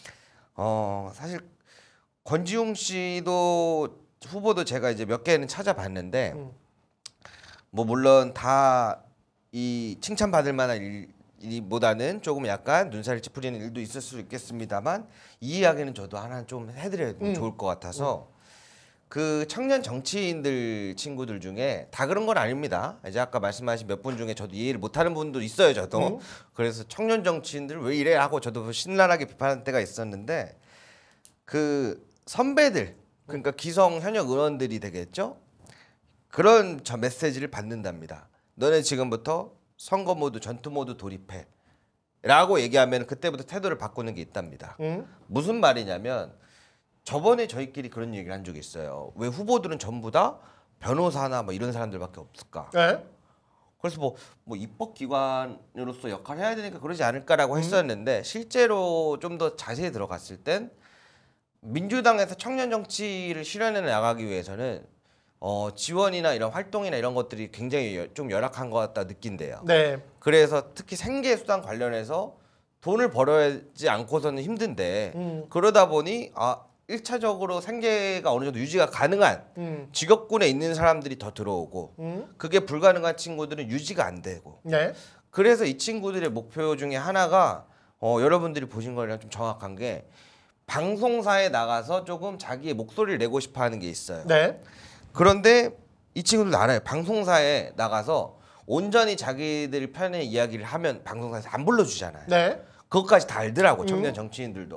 사실 권지웅 씨도 후보도 제가 이제 몇 개는 찾아봤는데 뭐 물론 다 이 칭찬받을 만한 일보다는 조금 약간 눈살을 찌푸리는 일도 있을 수 있겠습니다만 이 이야기는 저도 하나 좀 해드려야 좋을 것 같아서 그 청년 정치인들 친구들 중에 다 그런 건 아닙니다. 이제 아까 말씀하신 몇 분 중에 저도 이해를 못하는 분도 있어요. 저도 그래서 청년 정치인들 왜 이래 하고 저도 신랄하게 비판할 때가 있었는데 그 선배들 그러니까 기성 현역 의원들이 되겠죠. 그런 저 메시지를 받는답니다. 너네 지금부터 선거 모드 전투 모드 돌입해 라고 얘기하면 그때부터 태도를 바꾸는 게 있답니다. 무슨 말이냐면 저번에 저희끼리 그런 얘기를 한 적이 있어요. 왜 후보들은 전부 다 변호사나 뭐 이런 사람들밖에 없을까? 네. 그래서 뭐 입법기관으로서 역할을 해야 되니까 그러지 않을까라고 했었는데 실제로 좀 더 자세히 들어갔을 땐 민주당에서 청년 정치를 실현해 나가기 위해서는 지원이나 이런 활동이나 이런 것들이 굉장히 좀 열악한 것 같다 느낀대요. 네. 그래서 특히 생계수당 관련해서 돈을 벌어야지 않고서는 힘든데 그러다 보니 1차적으로 생계가 어느 정도 유지가 가능한 직업군에 있는 사람들이 더 들어오고 그게 불가능한 친구들은 유지가 안 되고 네. 그래서 이 친구들의 목표 중에 하나가 여러분들이 보신 거랑 좀 정확한 게 방송사에 나가서 조금 자기의 목소리를 내고 싶어 하는 게 있어요. 네. 그런데 이 친구들도 알아요. 방송사에 나가서 온전히 자기들 편의 이야기를 하면 방송사에서 안 불러주잖아요. 네. 그것까지 다 알더라고 청년 정치인들도.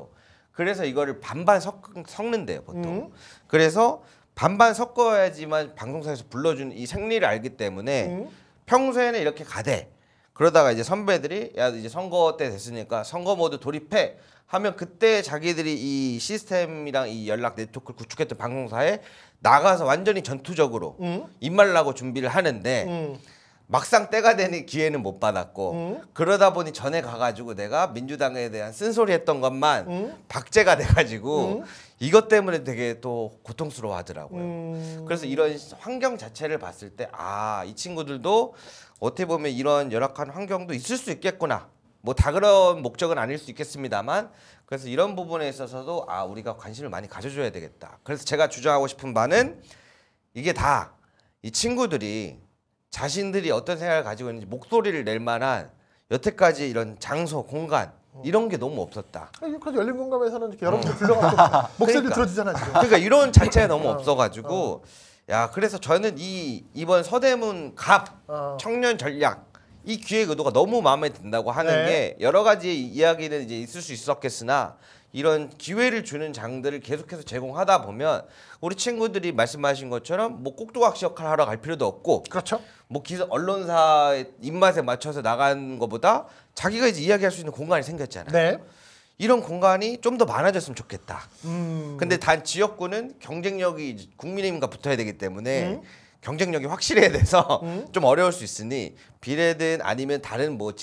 그래서 이거를 반반 섞는데요 보통. 그래서 반반 섞어야지만 방송사에서 불러주는 이 생리를 알기 때문에 평소에는 이렇게 가대. 그러다가 이제 선배들이 야 이제 선거 때 됐으니까 선거 모드 돌입해 하면 그때 자기들이 이 시스템이랑 이 연락 네트워크를 구축했던 방송사에 나가서 완전히 전투적으로 입말라고 준비를 하는데 막상 때가 되는 기회는 못 받았고 그러다 보니 전에 가가지고 내가 민주당에 대한 쓴소리 했던 것만 박제가 돼가지고 이것 때문에 되게 또 고통스러워 하더라고요. 그래서 이런 환경 자체를 봤을 때 아, 이 친구들도 어떻게 보면 이런 열악한 환경도 있을 수 있겠구나. 뭐 다 그런 목적은 아닐 수 있겠습니다만 그래서 이런 부분에 있어서도 아, 우리가 관심을 많이 가져줘야 되겠다. 그래서 제가 주장하고 싶은 바는 이게 다 이 친구들이 자신들이 어떤 생각을 가지고 있는지 목소리를 낼 만한 여태까지 이런 장소, 공간 이런 게 너무 없었다. 그래서 열린 공감에서는 이렇게 여러분들 불러가지고 목소리를 그러니까. 들어주잖아 지금. 그러니까 이런 자체가 너무 없어가지고 야 그래서 저는 이번 서대문 갑 청년 전략 이 기획 의도가 너무 마음에 든다고 하는 네. 게 여러 가지 이야기는 이제 있을 수 있었겠으나 이런 기회를 주는 장들을 계속해서 제공하다 보면 우리 친구들이 말씀하신 것처럼 뭐 꼭두각시 역할을 하러 갈 필요도 없고 그렇죠. 뭐 기사 언론사의 입맛에 맞춰서 나가는 것보다 자기가 이제 이야기할 수 있는 공간이 생겼잖아요. 네. 이런 공간이 좀 더 많아졌으면 좋겠다. 근데 단 지역구는 경쟁력이 국민의힘과 붙어야 되기 때문에 경쟁력이 확실해야 돼서 좀 어려울 수 있으니 비례든 아니면 다른 뭐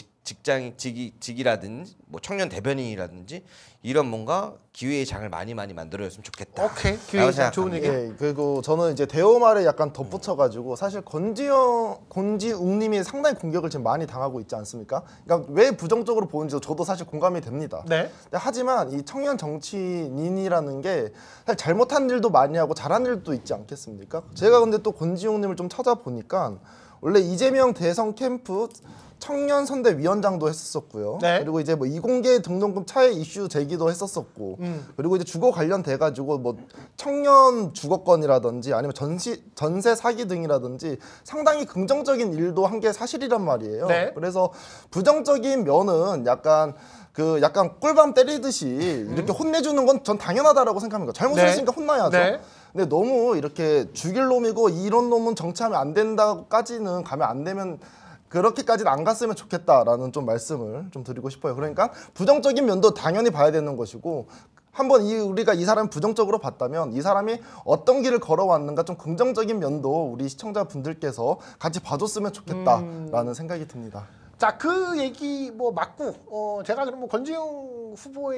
직이라든지 뭐 청년 대변인이라든지 이런 뭔가 기회의 장을 많이 만들어줬으면 좋겠다. 오케이. 기회의 장 좋은 얘기. 예, 그리고 저는 이제 대호 말에 약간 덧붙여가지고 사실 권지웅님이 상당히 공격을 지금 많이 당하고 있지 않습니까? 그러니까 왜 부정적으로 보는지 저도 사실 공감이 됩니다. 네. 하지만 이 청년 정치인이라는 게 사실 잘못한 일도 많이 하고 잘한 일도 있지 않겠습니까? 제가 근데 또 권지웅님을 좀 찾아보니까 원래 이재명 대선 캠프 청년 선대위원장도 했었고요. 네. 그리고 이제 뭐 이공계 등록금 차액 이슈 제기도 했었었고, 그리고 이제 주거 관련돼 가지고 뭐 청년 주거권이라든지 아니면 전세 사기 등이라든지 상당히 긍정적인 일도 한 게 사실이란 말이에요. 네. 그래서 부정적인 면은 약간 꿀밤 때리듯이 이렇게 혼내주는 건 전 당연하다라고 생각합니다. 잘못을 네. 했으니까 혼나야죠. 네. 근데 너무 이렇게 죽일 놈이고 이런 놈은 정치하면 안 된다고까지는 가면 안 되면 그렇게까지는 안 갔으면 좋겠다라는 좀 말씀을 좀 드리고 싶어요. 그러니까 부정적인 면도 당연히 봐야 되는 것이고 한번 우리가 이 사람을 부정적으로 봤다면 이 사람이 어떤 길을 걸어왔는가 좀 긍정적인 면도 우리 시청자분들께서 같이 봐줬으면 좋겠다라는 생각이 듭니다. 자, 그 얘기 뭐 맞고 제가 그럼 권지웅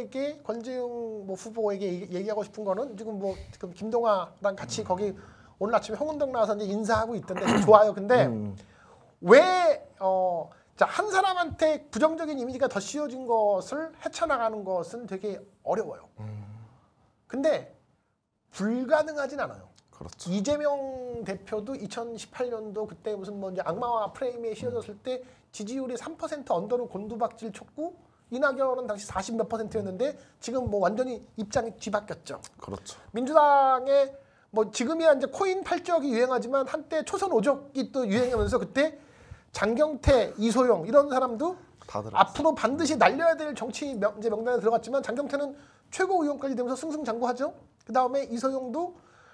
후보에게 얘기하고 싶은 거는 지금 김동아랑 같이 거기 오늘 아침에 홍은동 나와서 이제 인사하고 있던데 좋아요. 근데 왜 한 사람한테 부정적인 이미지가 더 씌워진 것을 헤쳐나가는 것은 되게 어려워요. 근데 불가능하진 않아요. 그렇죠. 이재명 대표도 2018년도 그때 무슨 뭐 이제 악마와 프레임에 씌워졌을 때 지지율이 3% 언더로 곤두박질 쳤고 이낙연은 당시 40몇 %였는데 지금 뭐 완전히 입장이 뒤바뀌었죠. 그렇죠. 민주당의 뭐 지금이야 이제 코인 팔적이 유행하지만 한때 초선 오적이 또 유행하면서 그때 장경태, 이소영 이런 사람도 앞으로 반드시 날려야 될 정치 명단에 들어갔지만 장경태는 최고위원까지 되면서 승승장구하죠. 그 다음에 이소영도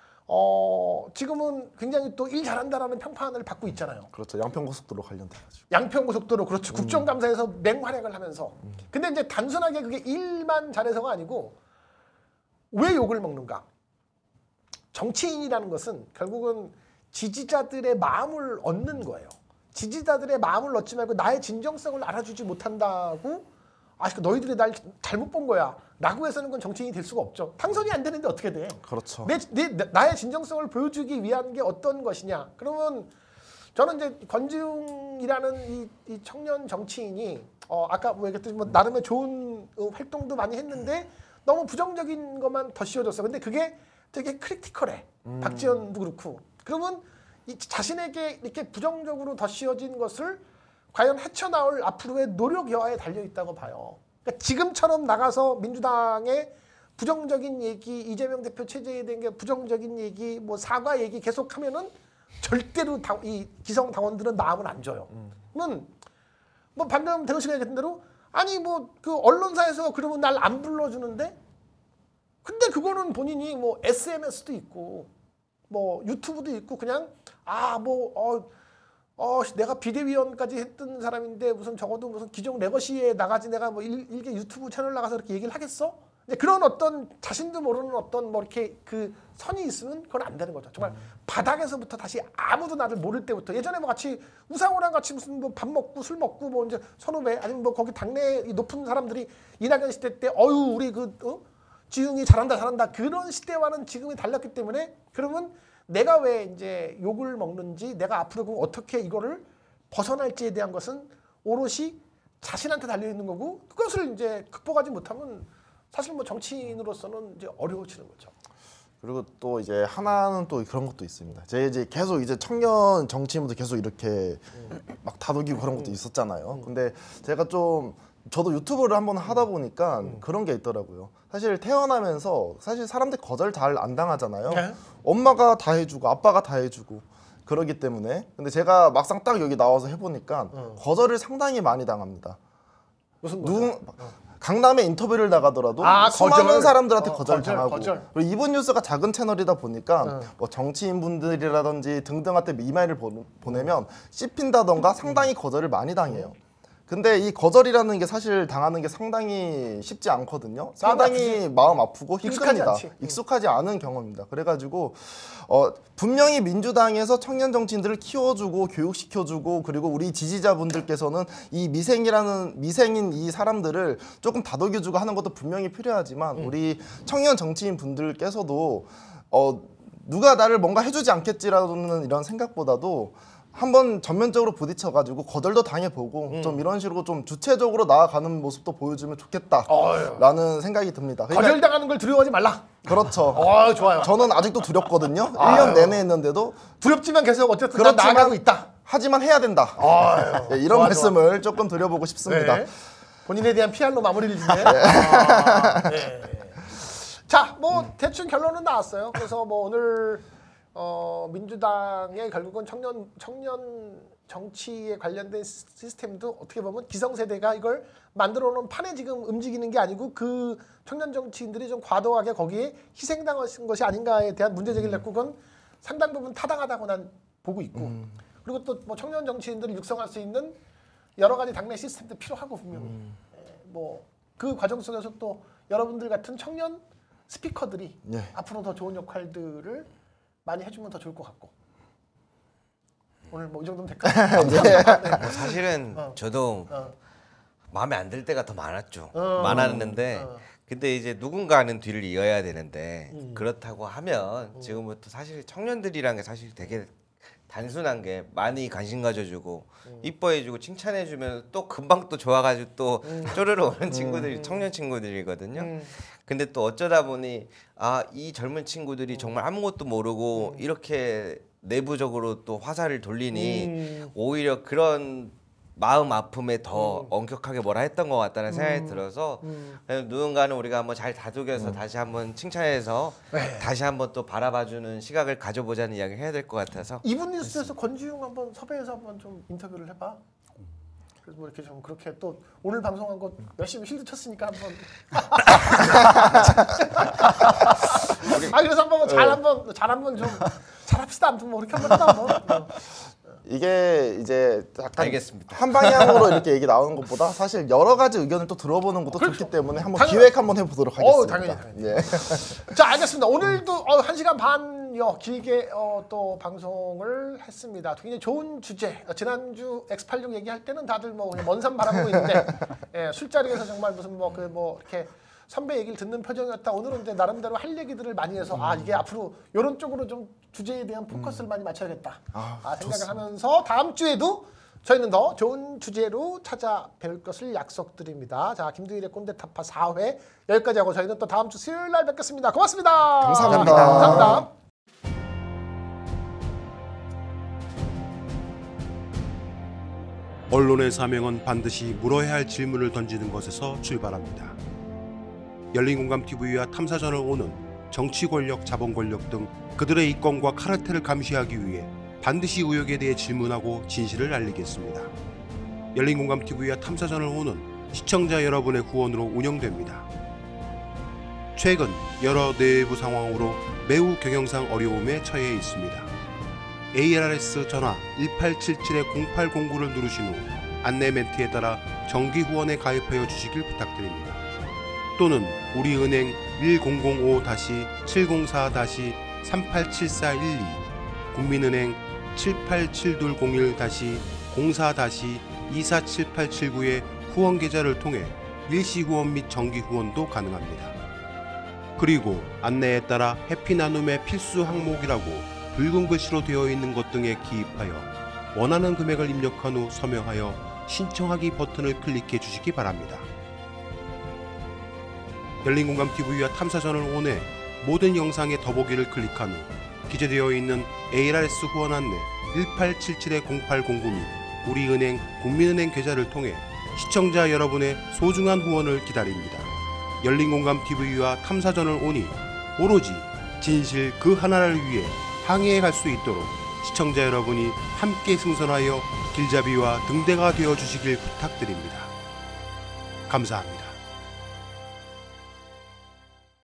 지금은 굉장히 또 일 잘한다라는 평판을 받고 있잖아요. 그렇죠. 양평고속도로 관련돼가지고. 양평고속도로 그렇죠. 국정감사에서 맹활약을 하면서. 근데 이제 단순하게 그게 일만 잘해서가 아니고 왜 욕을 먹는가? 정치인이라는 것은 결국은 지지자들의 마음을 얻는 거예요. 지지자들의 마음을 얻지 말고 나의 진정성을 알아주지 못한다고 너희들이 날 잘못 본 거야 라고 해서는 그건 정치인이 될 수가 없죠. 당선이 안 되는데 어떻게 돼? 그렇죠. 나의 진정성을 보여주기 위한 게 어떤 것이냐. 그러면 저는 이제 권지웅이라는 이 청년 정치인이 아까 뭐 얘기했듯이 뭐 나름의 좋은 활동도 많이 했는데 너무 부정적인 것만 더 씌워졌어. 근데 그게 되게 크리티컬해. 박지원도 그렇고. 그러면 자신에게 이렇게 부정적으로 더 씌워진 것을 과연 헤쳐나올 앞으로의 노력 여하에 달려있다고 봐요. 그러니까 지금처럼 나가서 민주당의 부정적인 얘기, 이재명 대표 체제에 대한 게 부정적인 얘기, 뭐 사과 얘기 계속하면은 절대로 이 기성 당원들은 마음을 안 줘요. 그러면 뭐 방금 대호 씨가 얘기했던 대로 아니 뭐 그 언론사에서 그러면 날 안 불러주는데 근데 그거는 본인이 뭐 SNS도 있고 뭐 유튜브도 있고 그냥 내가 비대위원까지 했던 사람인데 무슨 적어도 무슨 기종 레거시에 나가지 내가 뭐 일개 유튜브 채널 나가서 이렇게 얘기를 하겠어? 이제 그런 어떤 자신도 모르는 어떤 뭐 이렇게 그 선이 있으면 그건 안 되는 거죠. 정말 바닥에서부터 다시 아무도 나를 모를 때부터 예전에 뭐 같이 우상호랑 같이 무슨 뭐 밥 먹고 술 먹고 뭐 이제 선후배 아니면 뭐 거기 당내 높은 사람들이 이낙연 시대 때 우리 지웅이 잘한다 그런 시대와는 지금이 달랐기 때문에 그러면 내가 왜 이제 욕을 먹는지 내가 앞으로 어떻게 이거를 벗어날지에 대한 것은 오롯이 자신한테 달려 있는 거고 그것을 이제 극복하지 못하면 사실 뭐 정치인으로서는 이제 어려워지는 거죠. 그리고 또 이제 하나는 또 그런 것도 있습니다. 제가 이제 계속 이제 청년 정치인분들 계속 이렇게 막 다독이고 그런 것도 있었잖아요. 근데 제가 저도 유튜브를 한번 하다 보니까 그런 게 있더라고요. 사실 태어나면서 사실 사람들 거절 잘 안 당하잖아요. 네? 엄마가 다 해주고 아빠가 다 해주고 그러기 때문에 근데 제가 막상 딱 여기 나와서 해보니까 거절을 상당히 많이 당합니다. 무슨 거절? 강남에 인터뷰를 나가더라도 수많은 사람들한테 거절 당하고 그리고 이분 뉴스가 작은 채널이다 보니까 뭐 정치인분들이라든지 등등한테 이메일을 보내면 씹힌다던가 상당히 거절을 많이 당해요. 근데 이 거절이라는 게 사실 당하는 게 상당히 쉽지 않거든요. 상당히 마음 아프고 힘듭니다. 익숙하지 않은 경험입니다. 그래가지고 분명히 민주당에서 청년 정치인들을 키워주고 교육시켜주고 그리고 우리 지지자분들께서는 이 미생인 이 사람들을 조금 다독여주고 하는 것도 분명히 필요하지만 우리 청년 정치인 분들께서도 누가 나를 뭔가 해주지 않겠지라는 이런 생각보다도 한번 전면적으로 부딪혀가지고 거절도 당해보고 좀 이런 식으로 좀 주체적으로 나아가는 모습도 보여주면 좋겠다라는 생각이 듭니다. 그러니까 거절당하는 걸 두려워하지 말라. 그렇죠. 좋아요. 저는 아직도 두렵거든요. 1년 내내 했는데도 두렵지만 계속 어쨌든 나아가고 있다. 하지만 해야 된다. 네, 이런 말씀을 조금 드려보고 싶습니다. 네. 본인에 대한 PR로 마무리를 짓네. 네. 자, 뭐 대충 결론은 나왔어요. 그래서 뭐 오늘 민주당의 결국은 청년 정치에 관련된 시스템도 어떻게 보면 기성세대가 이걸 만들어 놓은 판에 지금 움직이는 게 아니고 그 청년 정치인들이 좀 과도하게 거기에 희생당한 것이 아닌가에 대한 문제 제기를 했고 그건 상당 부분 타당하다고 난 보고 있고 그리고 또 뭐 청년 정치인들을 육성할 수 있는 여러 가지 당내 시스템도 필요하고 분명히 뭐 그 과정 속에서 또 여러분들 같은 청년 스피커들이 앞으로 더 좋은 역할들을 많이 해주면 더 좋을 것 같고 오늘 뭐 이 정도면 될까요? 뭐 사실은 저도 마음에 안 들 때가 더 많았죠. 많았는데 근데 이제 누군가는 뒤를 이어야 되는데 그렇다고 하면 지금부터 사실 청년들이란 게 사실 되게 단순한 게 많이 관심 가져주고 이뻐해주고 칭찬해주면 또 금방 또 좋아가지고 또 쪼르르 오는 친구들이 청년 친구들이거든요. 근데 또 어쩌다 보니 이 젊은 친구들이 정말 아무것도 모르고 이렇게 내부적으로 또 화살을 돌리니 오히려 그런 마음 아픔에 더 엄격하게 뭐라 했던 것 같다는 생각이 들어서 누군가는 우리가 한번 잘 다독여서 다시 한번 칭찬해서 다시 한번 또 바라봐주는 시각을 가져보자는 이야기를 해야 될 것 같아서 이분 뉴스에서 권지웅 한번 섭외해서 한번 좀 인터뷰를 해봐. 그래서 뭐 이렇게 좀 그렇게 또 오늘 방송한 거 열심히 실드 쳤으니까 한번 그래서 한번 잘 한번 좀 잘합시다. 아무튼 뭐 그렇게 한번 해봐. 이게 이제 약간 알겠습니다. 한 방향으로 이렇게 얘기 나오는 것보다 사실 여러 가지 의견을 또 들어보는 것도 좋기 때문에 한번 기획 한번 해보도록 하겠습니다. 당연히. 예. 자, 알겠습니다. 오늘도 1시간 반여 길게 또 방송을 했습니다. 굉장히 좋은 주제. 지난주 X86 얘기할 때는 다들 뭐 그냥 먼 산 바라보고 있는데 술자리에서 정말 무슨 뭐 이렇게 선배 얘기를 듣는 표정이었다. 오늘은 이제 나름대로 할 얘기들을 많이 해서 이게 앞으로 이런 쪽으로 좀 주제에 대한 포커스를 많이 맞춰야겠다 생각을 하면서 다음 주에도 저희는 더 좋은 주제로 찾아뵐 것을 약속드립니다. 자, 김두일의 꼰대타파 4회 여기까지 하고 저희는 또 다음 주 수요일 날 뵙겠습니다. 고맙습니다. 감사합니다. 감사합니다. 언론의 사명은 반드시 물어야 할 질문을 던지는 것에서 출발합니다. 열린공감TV와 탐사전을 정치 권력, 자본 권력 등 그들의 이권과 카르텔을 감시하기 위해 반드시 의혹에 대해 질문하고 진실을 알리겠습니다. 열린공감TV와 탐사전을 시청자 여러분의 후원으로 운영됩니다. 최근 여러 내부 상황으로 매우 경영상 어려움에 처해 있습니다. ARS 전화 1877-0809를 누르신 후 안내 멘트에 따라 정기 후원에 가입하여 주시길 부탁드립니다. 또는 우리은행 1045-704-387412, 국민은행 787-01-04-247879의 후원 계좌를 통해 일시 후원 및 정기 후원도 가능합니다. 그리고 안내에 따라 해피나눔의 필수 항목이라고 붉은 글씨로 되어 있는 것 등에 기입하여 원하는 금액을 입력한 후 서명하여 신청하기 버튼을 클릭해 주시기 바랍니다. 열린공감TV와 탐사저널 온의 모든 영상의 더보기를 클릭한 후 기재되어 있는 ARS 후원 안내 1877-0809 및 우리은행 국민은행 계좌를 통해 시청자 여러분의 소중한 후원을 기다립니다. 열린공감TV와 탐사저널 온이 오로지 진실 그 하나를 위해 항해해 갈 수 있도록 시청자 여러분이 함께 승선하여 길잡이와 등대가 되어 주시길 부탁드립니다. 감사합니다.